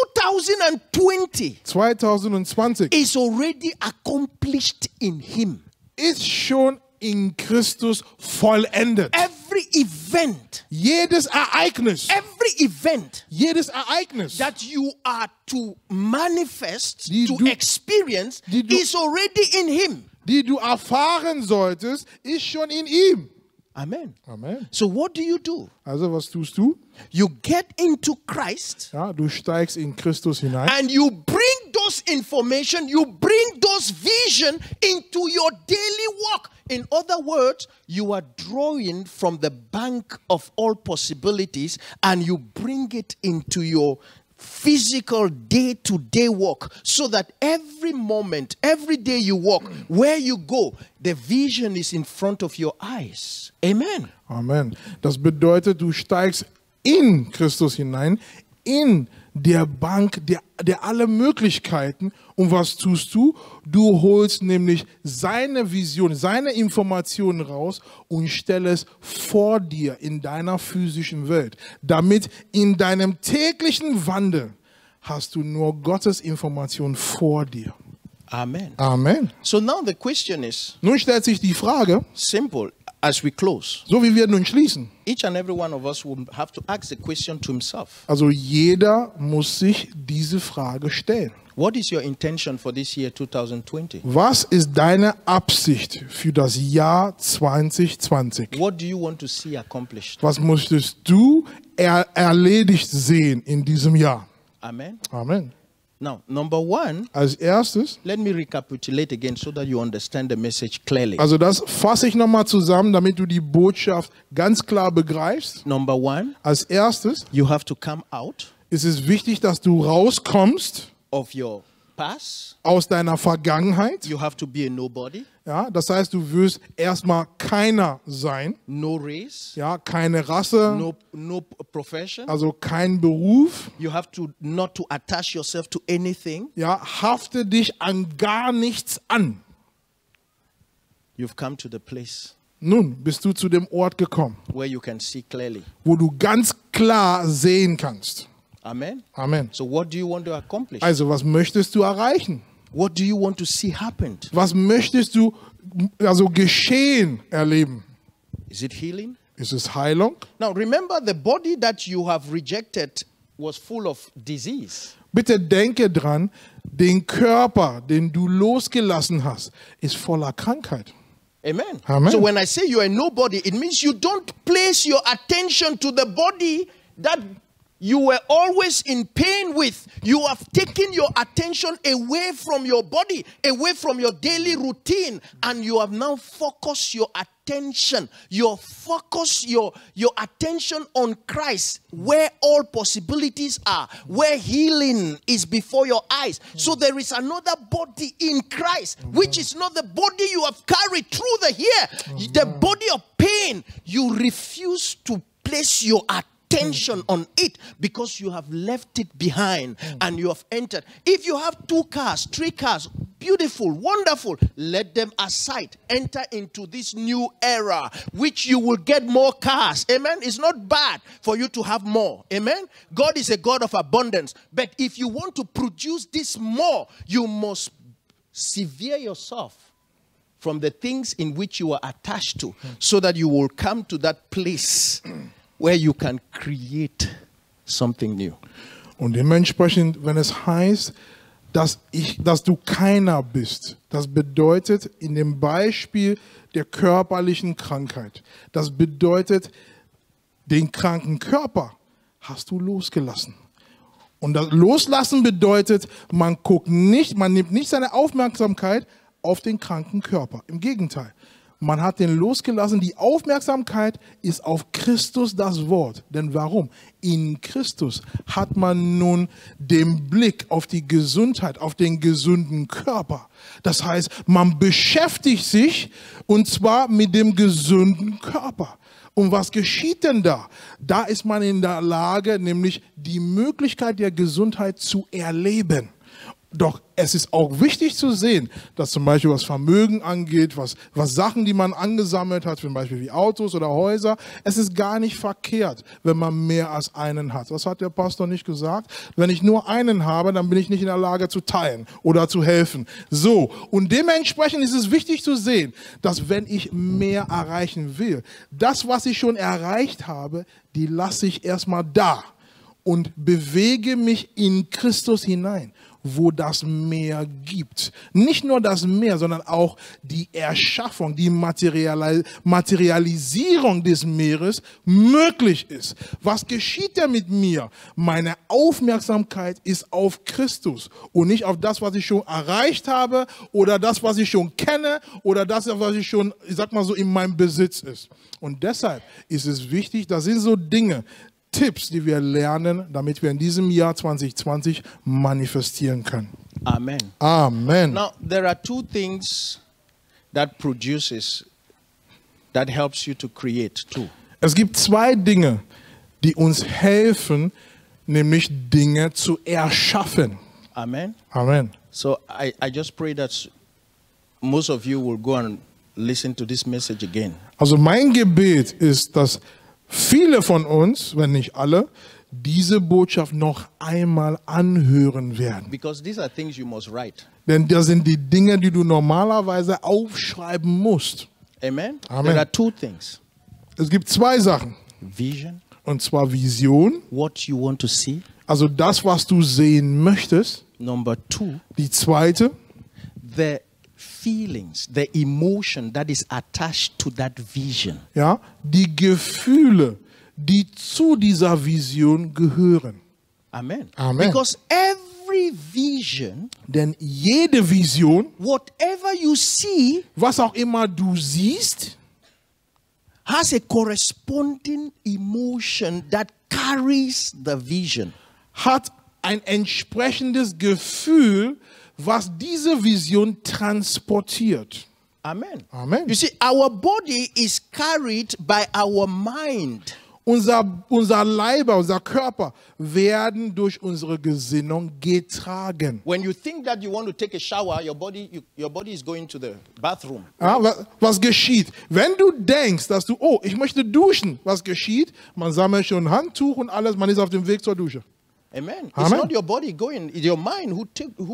2020 2020 is already accomplished in Him. ist schon in Christus vollendet. Every event, Jedes Ereignis that you are to manifest, Die to du- experience, die du- is already in Him. die du erfahren solltest, ist schon in ihm. Amen. Amen. So what do? Also was tust du? You get into Christ Ja, du steigst in Christus hinein and you bring those information, you bring those vision into your daily walk. In other words, you are drawing from the bank of all possibilities and you bring it into your physical day-to-day walk, so that every moment, every day you walk, where you go, the vision is in front of your eyes. Amen. Amen. Das bedeutet, du steigst in Christus hinein, in der Bank der alle Möglichkeiten. Und was tust du? Du holst nämlich seine Vision, seine Informationen raus und stellst vor dir in deiner physischen Welt. Damit in deinem täglichen Wandel hast du nur Gottes Information vor dir. Amen. Amen. So now the question is Nun stellt sich die Frage, simple. as we close, So wie wir nun schließen. each and every one of us will have to ask the question to himself. Also jeder muss sich diese Frage stellen. What is your intention for this year 2020? Was ist deine Absicht für das Jahr 2020? What do you want to see accomplished? Was möchtest du erledigt sehen in diesem Jahr? Amen. Amen. Now, number one, Als erstes, let me recapitulate again so that you understand the message clearly. also das fasse ich nochmal zusammen, damit du die Botschaft ganz klar begreifst. Number one, Als erstes you have to come out ist es wichtig, dass du rauskommst of your past. aus deiner Vergangenheit. You have to be a nobody, Ja, das heißt, du wirst erstmal keiner sein. no race, Ja, keine Rasse, no profession. also kein Beruf. You have to not to attach yourself to anything. Ja, hafte dich an gar nichts an. You've come to the place Nun bist du zu dem Ort gekommen, where you can see clearly. wo du ganz klar sehen kannst. Amen. Amen. So what do you want to accomplish? Also, was möchtest du erreichen? What do you want to see happen? Was möchtest du also geschehen erleben? Is it healing? Ist es Heilung? Now remember, the body that you have rejected was full of disease. Bitte denke dran, den Körper, den du losgelassen hast, ist voller Krankheit. Amen. Amen. So when I say you are nobody, it means you don't place your attention to the body that you were always in pain with. You have taken your attention away from your body, away from your daily routine, and you have now focused your attention. Your attention on Christ, where all possibilities are, where healing is before your eyes. So there is another body in Christ, which is not the body you have carried through the year. The body of pain. You refuse to place your attention on it because you have left it behind and you have entered. If you have 2 cars, 3 cars, beautiful, wonderful, let them aside. Enter into this new era, which you will get more cars. Amen. It's not bad for you to have more. Amen. God is a God of abundance. But if you want to produce this more, you must sever yourself from the things in which you are attached to, so that you will come to that place where you can create something new. Und dementsprechend, wenn es heißt, dass du keiner bist, das bedeutet in dem Beispiel der körperlichen Krankheit, das bedeutet, den kranken Körper hast du losgelassen. Und das Loslassen bedeutet, man nimmt nicht seine Aufmerksamkeit auf den kranken Körper. Im Gegenteil. Man hat den losgelassen. Die Aufmerksamkeit ist auf Christus, das Wort. Denn warum? In Christus hat man nun den Blick auf die Gesundheit, auf den gesunden Körper. Das heißt, man beschäftigt sich und zwar mit dem gesunden Körper. Und was geschieht denn da? Da ist man in der Lage, nämlich die Möglichkeit der Gesundheit zu erleben. Doch es ist auch wichtig zu sehen, dass zum Beispiel was Vermögen angeht, was Sachen, die man angesammelt hat, zum Beispiel wie Autos oder Häuser, es ist gar nicht verkehrt, wenn man mehr als einen hat. Das hat der Pastor nicht gesagt. Wenn ich nur einen habe, dann bin ich nicht in der Lage zu teilen oder zu helfen. So, und dementsprechend ist es wichtig zu sehen, dass wenn ich mehr erreichen will, das, was ich schon erreicht habe, die lasse ich erstmal da und bewege mich in Christus hinein, wo das Meer gibt. Nicht nur das Meer, sondern auch die Erschaffung, die Materialisierung des Meeres möglich ist. Was geschieht denn mit mir? Meine Aufmerksamkeit ist auf Christus und nicht auf das, was ich schon erreicht habe oder das, was ich schon kenne oder das, was ich schon, ich sag mal so, in meinem Besitz ist. Und deshalb ist es wichtig, das sind so Dinge, Tipps, die wir lernen, damit wir in diesem Jahr 2020 manifestieren können. Amen. Amen. Now, there are 2 things that helps you to create too. Es gibt 2 Dinge, die uns helfen, nämlich Dinge zu erschaffen. Amen. Amen. So I just pray that most of you will go and listen to this message again. Also mein Gebet ist, dass viele von uns, wenn nicht alle, diese Botschaft noch einmal anhören werden. Because these are things you must write. Denn das sind die Dinge, die du normalerweise aufschreiben musst. Amen? Amen. There are two things. Es gibt zwei Sachen. Vision, Und zwar Vision, what you want to see. also das, was du sehen möchtest. Number two, Die zweite, the feelings, the emotion that is attached to that vision. ja, die Gefühle, die zu dieser Vision gehören. Amen. Amen. Because every vision, Denn jede Vision, whatever you see, was auch immer du siehst, has a corresponding emotion that carries the vision. hat ein entsprechendes Gefühl, was diese Vision transportiert. Amen. Amen. You see, our body is carried by our mind. Unser Leiber, unser Körper werden durch unsere Gesinnung getragen. When you think that you want to take a shower, your body is going to the bathroom. Ja, was geschieht? Wenn du denkst, dass du, oh, ich möchte duschen, was geschieht? Man sammelt schon ein Handtuch und alles, man ist auf dem Weg zur Dusche. Amen. It's Amen. not your body going, it's your mind who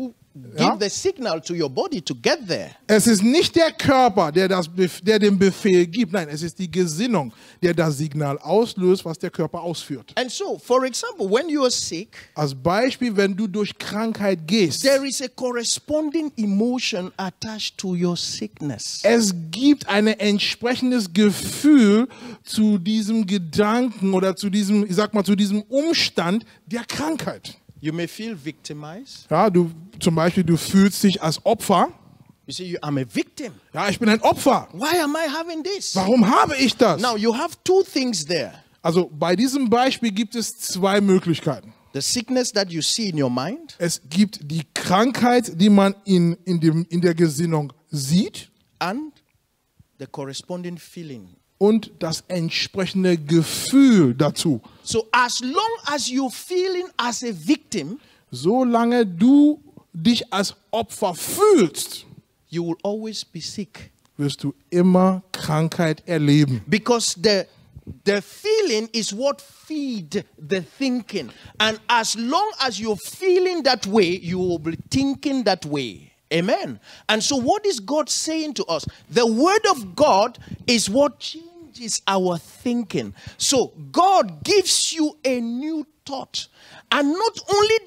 Ja. give the signal to your body to get there. Es ist nicht der Körper, der den Befehl gibt. Nein, es ist die Gesinnung, der das Signal auslöst, was der Körper ausführt. And so, for example, when you are sick, Als Beispiel, wenn du durch Krankheit gehst, there is a corresponding emotion attached to your sickness. es gibt ein entsprechendes Gefühl zu diesem Gedanken oder zu diesem, ich sag mal, zu diesem Umstand der Krankheit. You may feel victimized. Ja, zum Beispiel, du fühlst dich als Opfer. You say, I'm a victim. Ja, ich bin ein Opfer. Why am I having this? Warum habe ich das? Now, you have two things there. Also bei diesem Beispiel gibt es zwei Möglichkeiten. The sickness that you see in your mind, Es gibt die Krankheit, die man in der Gesinnung sieht, and the corresponding feeling. und das entsprechende Gefühl dazu. So as long as you're feeling as a victim, Solange du dich als Opfer fühlst, you will always be sick. wirst du immer Krankheit erleben. Because the feeling is what feed the thinking. And as long as you're feeling that way, you will be thinking that way. Amen. And so what is God saying to us? The word of God is what changes our thinking. So God gives you a new thought. And not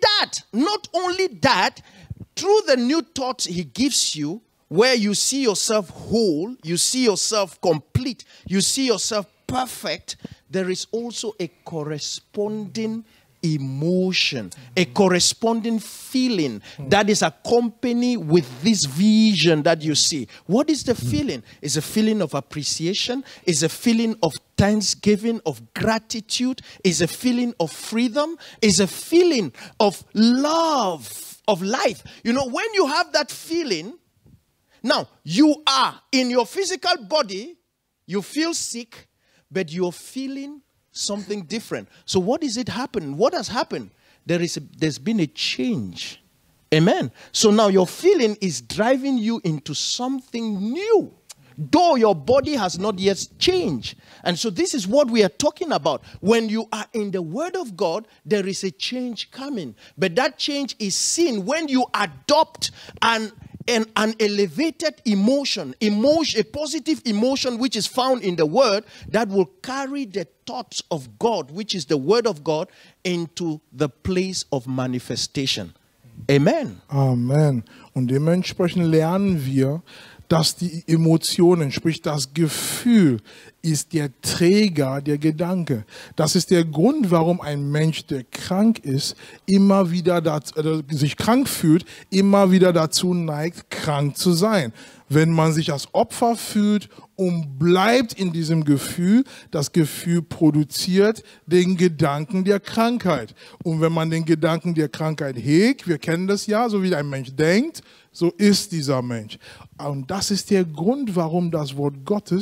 only that, through the new thoughts he gives you, where you see yourself whole, you see yourself complete, you see yourself perfect, there is also a corresponding emotion, a corresponding feeling that is accompanied with this vision that you see. What is the feeling? It's a feeling of appreciation, it's a feeling of thanksgiving, of gratitude, it's a feeling of freedom, it's a feeling of love, of life. You know, when you have that feeling, now you are in your physical body, you feel sick, but you're feeling something different. So what is it happening? What has happened? There's been a change. Amen. So now your feeling is driving you into something new, though your body has not yet changed. And so this is what we are talking about. When you are in the Word of God, there is a change coming. But that change is seen when you adopt an elevated emotion, a positive emotion which is found in the Word that will carry the thoughts of God, which is the Word of God, into the place of manifestation. Amen. Amen. Und dementsprechend lernen wir, dass die Emotionen, sprich das Gefühl, ist der Träger der Gedanke. Das ist der Grund, warum ein Mensch, der krank ist, immer wieder sich krank fühlt, immer wieder dazu neigt, krank zu sein. Wenn man sich als Opfer fühlt und bleibt in diesem Gefühl, das Gefühl produziert den Gedanken der Krankheit. Und wenn man den Gedanken der Krankheit hegt, wir kennen das ja, so wie ein Mensch denkt, so ist dieser Mensch. Und das ist der Grund, warum das Wort Gottes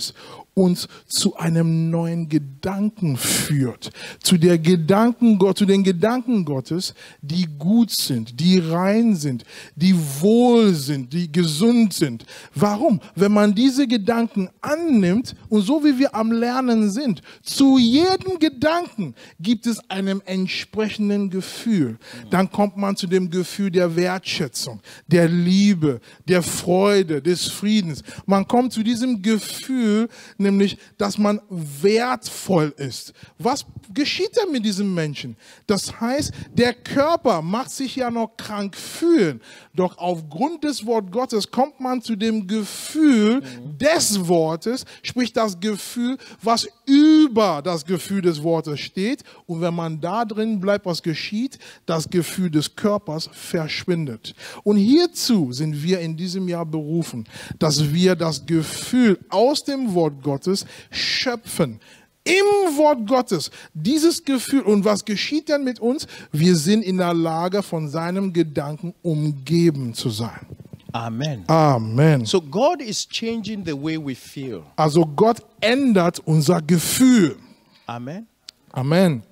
uns zu einem neuen Gedanken führt. Zu den Gedanken Gottes, die gut sind, die rein sind, die wohl sind, die gesund sind. Warum? Wenn man diese Gedanken annimmt und so wie wir am Lernen sind, zu jedem Gedanken gibt es einem entsprechenden Gefühl. Dann kommt man zu dem Gefühl der Wertschätzung, der Liebe, der Freude, des Friedens. Man kommt zu diesem Gefühl, nämlich, dass man wertvoll ist. Was geschieht denn mit diesem Menschen? Das heißt, der Körper macht sich ja noch krank fühlen. Doch aufgrund des Wort Gottes kommt man zu dem Gefühl des Wortes, sprich das Gefühl, was über das Gefühl des Wortes steht. Und wenn man da drin bleibt, was geschieht? Das Gefühl des Körpers verschwindet. Und hierzu sind wir in diesem Jahr berufen, dass wir das Gefühl aus dem Wort Gottes schöpfen. Im Wort Gottes, dieses Gefühl. Und was geschieht denn mit uns? Wir sind in der Lage, von seinem Gedanken umgeben zu sein. Amen. Amen. So God is changing the way we feel. Also Gott ändert unser Gefühl. Amen. Amen.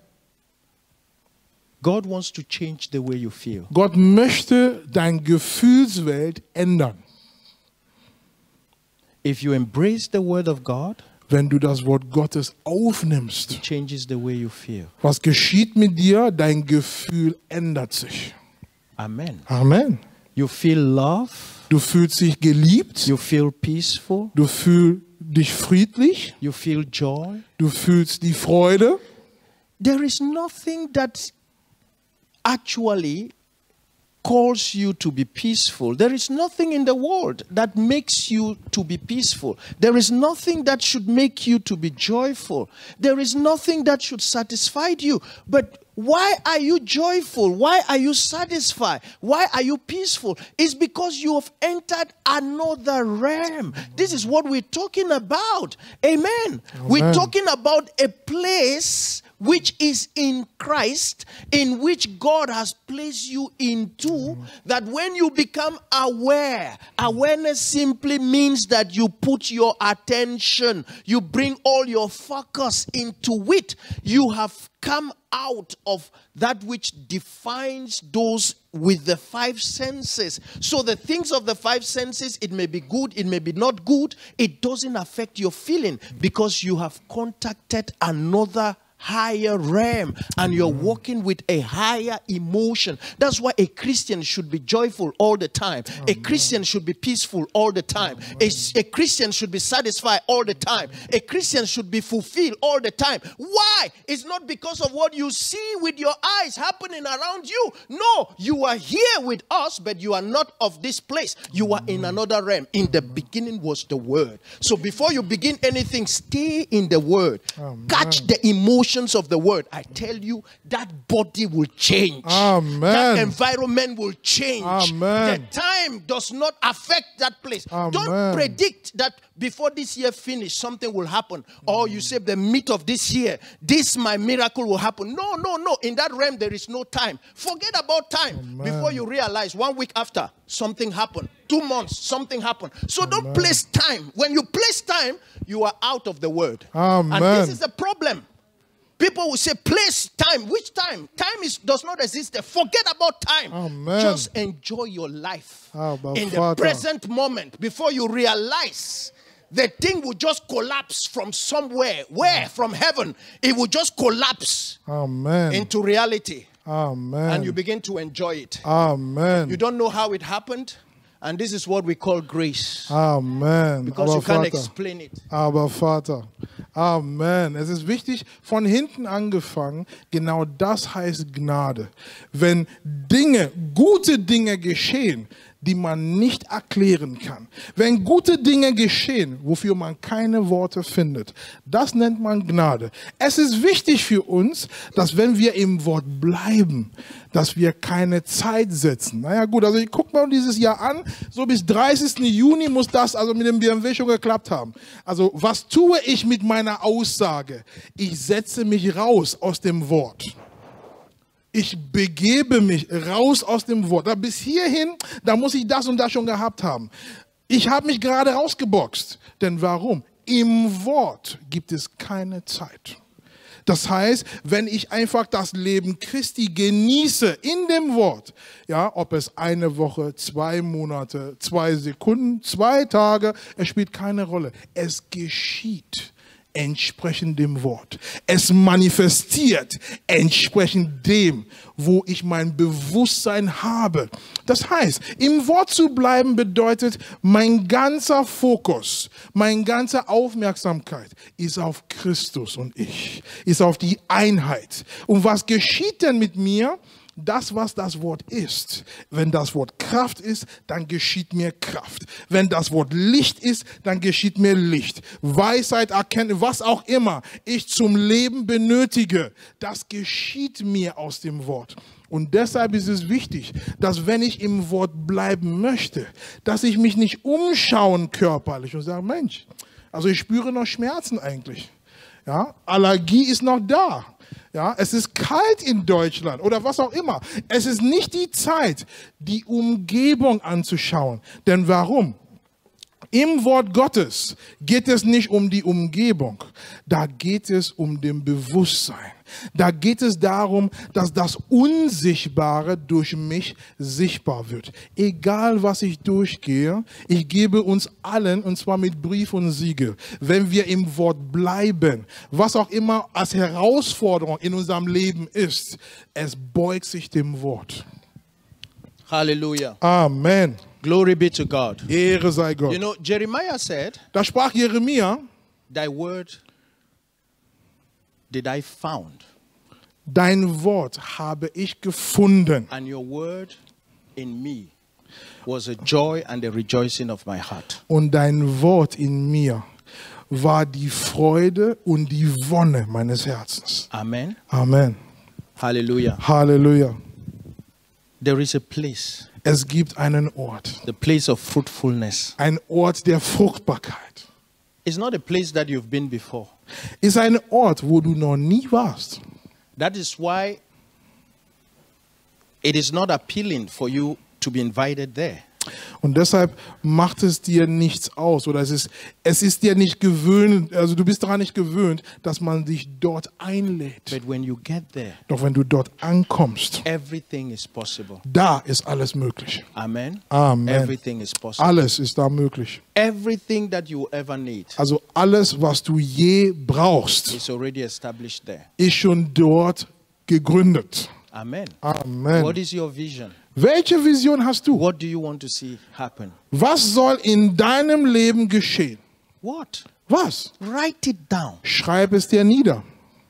God wants to change the way you feel. Gott möchte deine Gefühlswelt ändern. If you embrace the word of God, wenn du das Wort Gottes aufnimmst. it changes the way you feel. Was geschieht mit dir? Dein Gefühl ändert sich. Amen. Amen. You feel love. Du fühlst dich geliebt. You feel peaceful. Du fühlst dich friedlich. You feel joy. Du fühlst die Freude. There is nothing that actually calls you to be peaceful. There is nothing in the world that makes you to be peaceful. There is nothing that should make you to be joyful. There is nothing that should satisfy you. But why are you joyful? Why are you satisfied? Why are you peaceful? It's because you have entered another realm. This is what we're talking about. Amen. We're talking about a place which is in Christ, in which God has placed you into, that when you become aware, awareness simply means that you put your attention, you bring all your focus into it. You have come out of that which defines those with the five senses. So the things of the five senses, it may be good, it may be not good, it doesn't affect your feeling because you have contacted another higher realm and you're walking with a higher emotion. That's why a Christian should be joyful all the time. A Christian should be peaceful all the time. A Christian should be satisfied all the time. A Christian should be fulfilled all the time. Why? It's not because of what you see with your eyes happening around you. No, you are here with us, but you are not of this place. You are in another realm. In the beginning was the Word. So before you begin anything, stay in the Word. Catch the emotion of the word. I tell you, that body will change. Amen. That environment will change. Amen. The time does not affect that place. Amen. Don't predict that before this year finish, something will happen. Or you say the mid of this year, this my miracle will happen. No, no, no. In that realm, there is no time. Forget about time. Amen. Before you realize, 1 week after, something happened. 2 months, something happened. So don't place time. When you place time, you are out of the word. Amen. And this is the problem. People will say, place time. Which time? Time does not exist there. Forget about time. Amen. Just enjoy your life in Father. the present moment before you realize the thing will just collapse from somewhere. Where? From heaven. It will just collapse into reality. Amen. And you begin to enjoy it. Amen. You don't know how it happened. And this is what we call grace. Amen. Because Aber you can't Vater, explain it. Aber Vater, Amen. Es ist wichtig, von hinten angefangen, genau das heißt Gnade. Wenn Dinge, gute Dinge geschehen, die man nicht erklären kann. Wenn gute Dinge geschehen, wofür man keine Worte findet, das nennt man Gnade. Es ist wichtig für uns, dass wenn wir im Wort bleiben, dass wir keine Zeit setzen. Naja gut, also ich gucke mal dieses Jahr an, so bis 30. Juni muss das also mit dem BMW schon geklappt haben. Also was tue ich mit meiner Aussage? Ich setze mich raus aus dem Wort. Ich begebe mich raus aus dem Wort. Da bis hierhin, da muss ich das und das schon gehabt haben. Ich habe mich gerade rausgeboxt. Denn warum? im Wort gibt es keine Zeit. Das heißt, wenn ich einfach das Leben Christi genieße in dem Wort, ja, ob es eine Woche, 2 Monate, 2 Sekunden, 2 Tage, es spielt keine Rolle. Es geschieht entsprechend dem Wort. Es manifestiert entsprechend dem, wo ich mein Bewusstsein habe. Das heißt, im Wort zu bleiben bedeutet, mein ganzer Fokus, meine ganze Aufmerksamkeit ist auf Christus und ich, ist auf die Einheit. Und was geschieht denn mit mir? Das, was das Wort ist. Wenn das Wort Kraft ist, dann geschieht mir Kraft. Wenn das Wort Licht ist, dann geschieht mir Licht. Weisheit, Erkenntnis, was auch immer ich zum Leben benötige, das geschieht mir aus dem Wort. Und deshalb ist es wichtig, dass wenn ich im Wort bleiben möchte, dass ich mich nicht umschauen körperlich und sage, Mensch, also ich spüre noch Schmerzen eigentlich. Ja, Allergie ist noch da. Ja, es ist kalt in Deutschland oder was auch immer. Es ist nicht die Zeit, die Umgebung anzuschauen. Denn warum? Im Wort Gottes geht es nicht um die Umgebung. Da geht es um den Bewusstsein. Da geht es darum, dass das Unsichtbare durch mich sichtbar wird. Egal, was ich durchgehe, ich gebe uns allen, und zwar mit Brief und Siegel, wenn wir im Wort bleiben, was auch immer als Herausforderung in unserem Leben ist, es beugt sich dem Wort. Hallelujah. Amen. Glory be to God. Ehre sei Gott. You know, Jeremiah said, Da sprach Jeremia, thy word did I found, dein Wort habe ich gefunden. and your word in me was a joy and a rejoicing of my heart. Und dein Wort in mir war die Freude und die Wonne meines Herzens. Amen. Amen. Hallelujah. Halleluja. There is a place, Es gibt einen Ort. the place of fruitfulness. Ein Ort der Fruchtbarkeit. It's not a place that you've been before. Ist ein Ort, wo du noch nie warst. That is why it is not appealing for you to be invited there. Und deshalb macht es dir nichts aus. Oder es ist dir nicht gewöhnt, also du bist daran nicht gewöhnt, dass man dich dort einlädt. But when you get there, Doch wenn du dort ankommst, everything is possible. da ist alles möglich. Amen. Amen. Everything is possible. Alles ist da möglich. Everything that you ever need Also alles, was du je brauchst, is already established there. ist schon dort gegründet. Amen. Amen. What is your vision? Welche Vision hast du? What do you want to see happen? Was soll in deinem Leben geschehen? What? Was? Write it down. Schreib es dir nieder.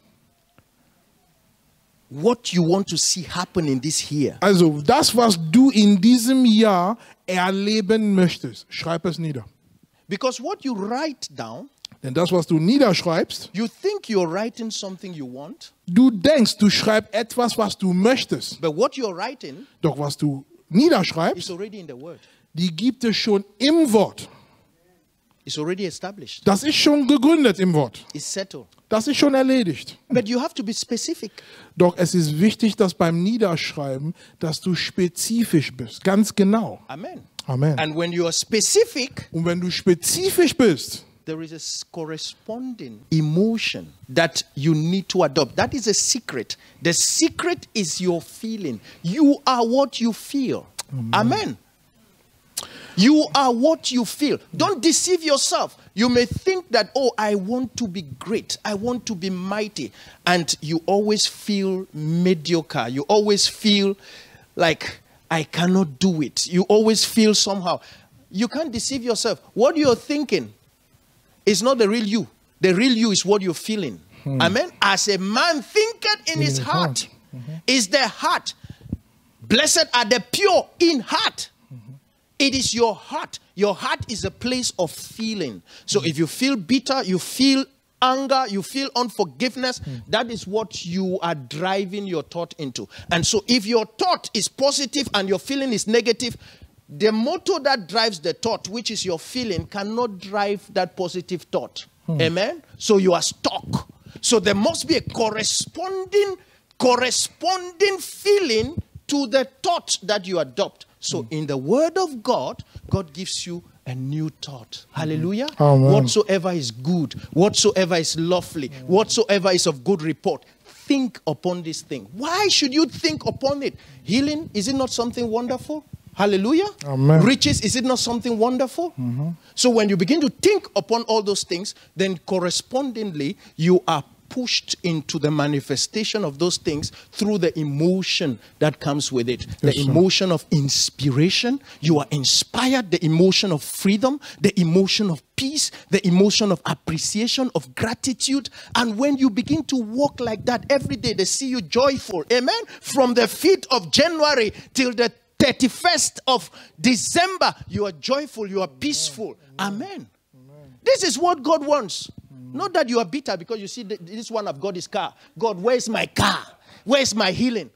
What you want to see happen in this year. Also das, was du in diesem Jahr erleben möchtest, schreib es nieder. Because what you write down, Denn das, was du niederschreibst, you think you're writing something you want, du denkst, du schreibst etwas, was du möchtest. but what you're writing Doch was du niederschreibst, is already in the word. die gibt es schon im Wort. It's already established. Das ist schon gegründet im Wort. It's settled. Das ist schon erledigt. But you have to be specific. Doch es ist wichtig, dass beim Niederschreiben, dass du spezifisch bist. Ganz genau. Amen. Amen. And when you are specific, Und wenn du spezifisch bist, there is a corresponding emotion that you need to adopt. That is a secret. The secret is your feeling. You are what you feel. Amen. You are what you feel. Don't deceive yourself. You may think that, oh, I want to be great. I want to be mighty. And you always feel mediocre. You always feel like, I cannot do it. You always feel somehow. You can't deceive yourself. What you're thinking is not the real you. The real you is what you're feeling. Amen. As a man thinketh in his heart, is the heart. Blessed are the pure in heart. It is your heart. Your heart is a place of feeling. So if you feel bitter, you feel anger, you feel unforgiveness, that is what you are driving your thought into. And so if your thought is positive and your feeling is negative, the motor that drives the thought, which is your feeling, cannot drive that positive thought. Amen? So you are stuck. So there must be a corresponding feeling to the thought that you adopt. So in the word of God, God gives you a new thought. Hallelujah. Amen. Whatsoever is good, whatsoever is lovely, whatsoever is of good report, think upon this thing. Why should you think upon it? Healing, is it not something wonderful? Hallelujah. Amen. Riches, is it not something wonderful? So when you begin to think upon all those things, then correspondingly, you are pushed into the manifestation of those things through the emotion that comes with it. Yes, The sir. emotion of inspiration. You are inspired. The emotion of freedom. The emotion of peace. The emotion of appreciation, of gratitude. And when you begin to walk like that every day, they see you joyful. Amen. From the 5th of January till the 31st of December, you are joyful. You are peaceful. Amen. This is what God wants. Not that you are bitter because you see this one of God's car. God, where's my car? Where's my healing?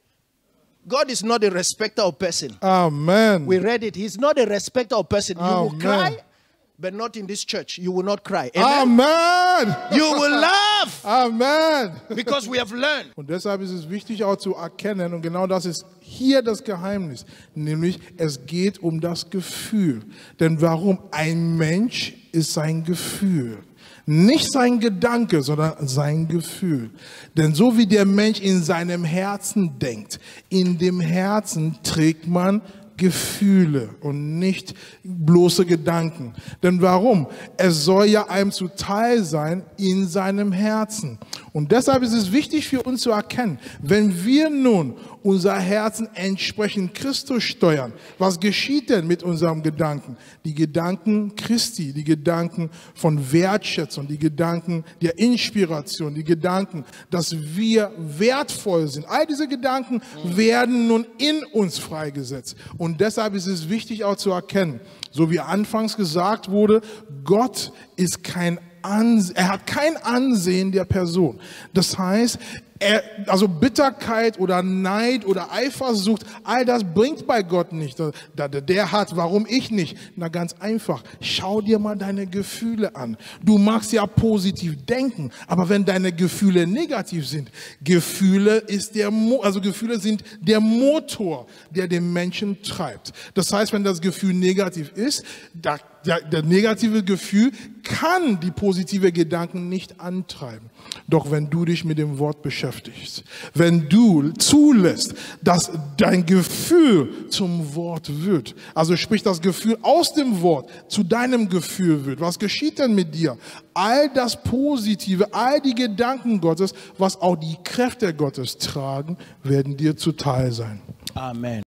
God is not a respecter of person. Amen. We read it. He's not a respecter of person. You will Amen. cry, but not in this church. You will not cry. Amen. Amen. You will laugh Amen. because we have learned. Und deshalb ist es wichtig auch zu erkennen, und genau das ist hier das Geheimnis, nämlich es geht um das Gefühl. Denn warum? Ein Mensch ist sein Gefühl. Nicht sein Gedanke, sondern sein Gefühl. Denn so wie der Mensch in seinem Herzen denkt, in dem Herzen trägt man Gefühle und nicht bloße Gedanken. Denn warum? Es soll ja einem zuteil sein in seinem Herzen. Und deshalb ist es wichtig für uns zu erkennen, wenn wir nun unser Herzen entsprechend Christus steuern, was geschieht denn mit unserem Gedanken? Die Gedanken Christi, die Gedanken von Wertschätzung, die Gedanken der Inspiration, die Gedanken, dass wir wertvoll sind. All diese Gedanken werden nun in uns freigesetzt. Und deshalb ist es wichtig auch zu erkennen, so wie anfangs gesagt wurde, Gott ist er hat kein Ansehen der Person. Das heißt, also Bitterkeit oder Neid oder Eifersucht, all das bringt bei Gott nicht. Der hat, warum ich nicht? Na ganz einfach, schau dir mal deine Gefühle an. Du magst ja positiv denken, aber wenn deine Gefühle negativ sind, Gefühle sind der Motor, der den Menschen treibt. Das heißt, wenn das Gefühl negativ ist, der negative Gefühl kann die positive Gedanken nicht antreiben. Doch wenn du dich mit dem Wort beschäftigst, wenn du zulässt, dass dein Gefühl zum Wort wird, also sprich das Gefühl aus dem Wort zu deinem Gefühl wird, was geschieht denn mit dir? All das Positive, all die Gedanken Gottes, was auch die Kräfte Gottes tragen, werden dir zuteil sein. Amen.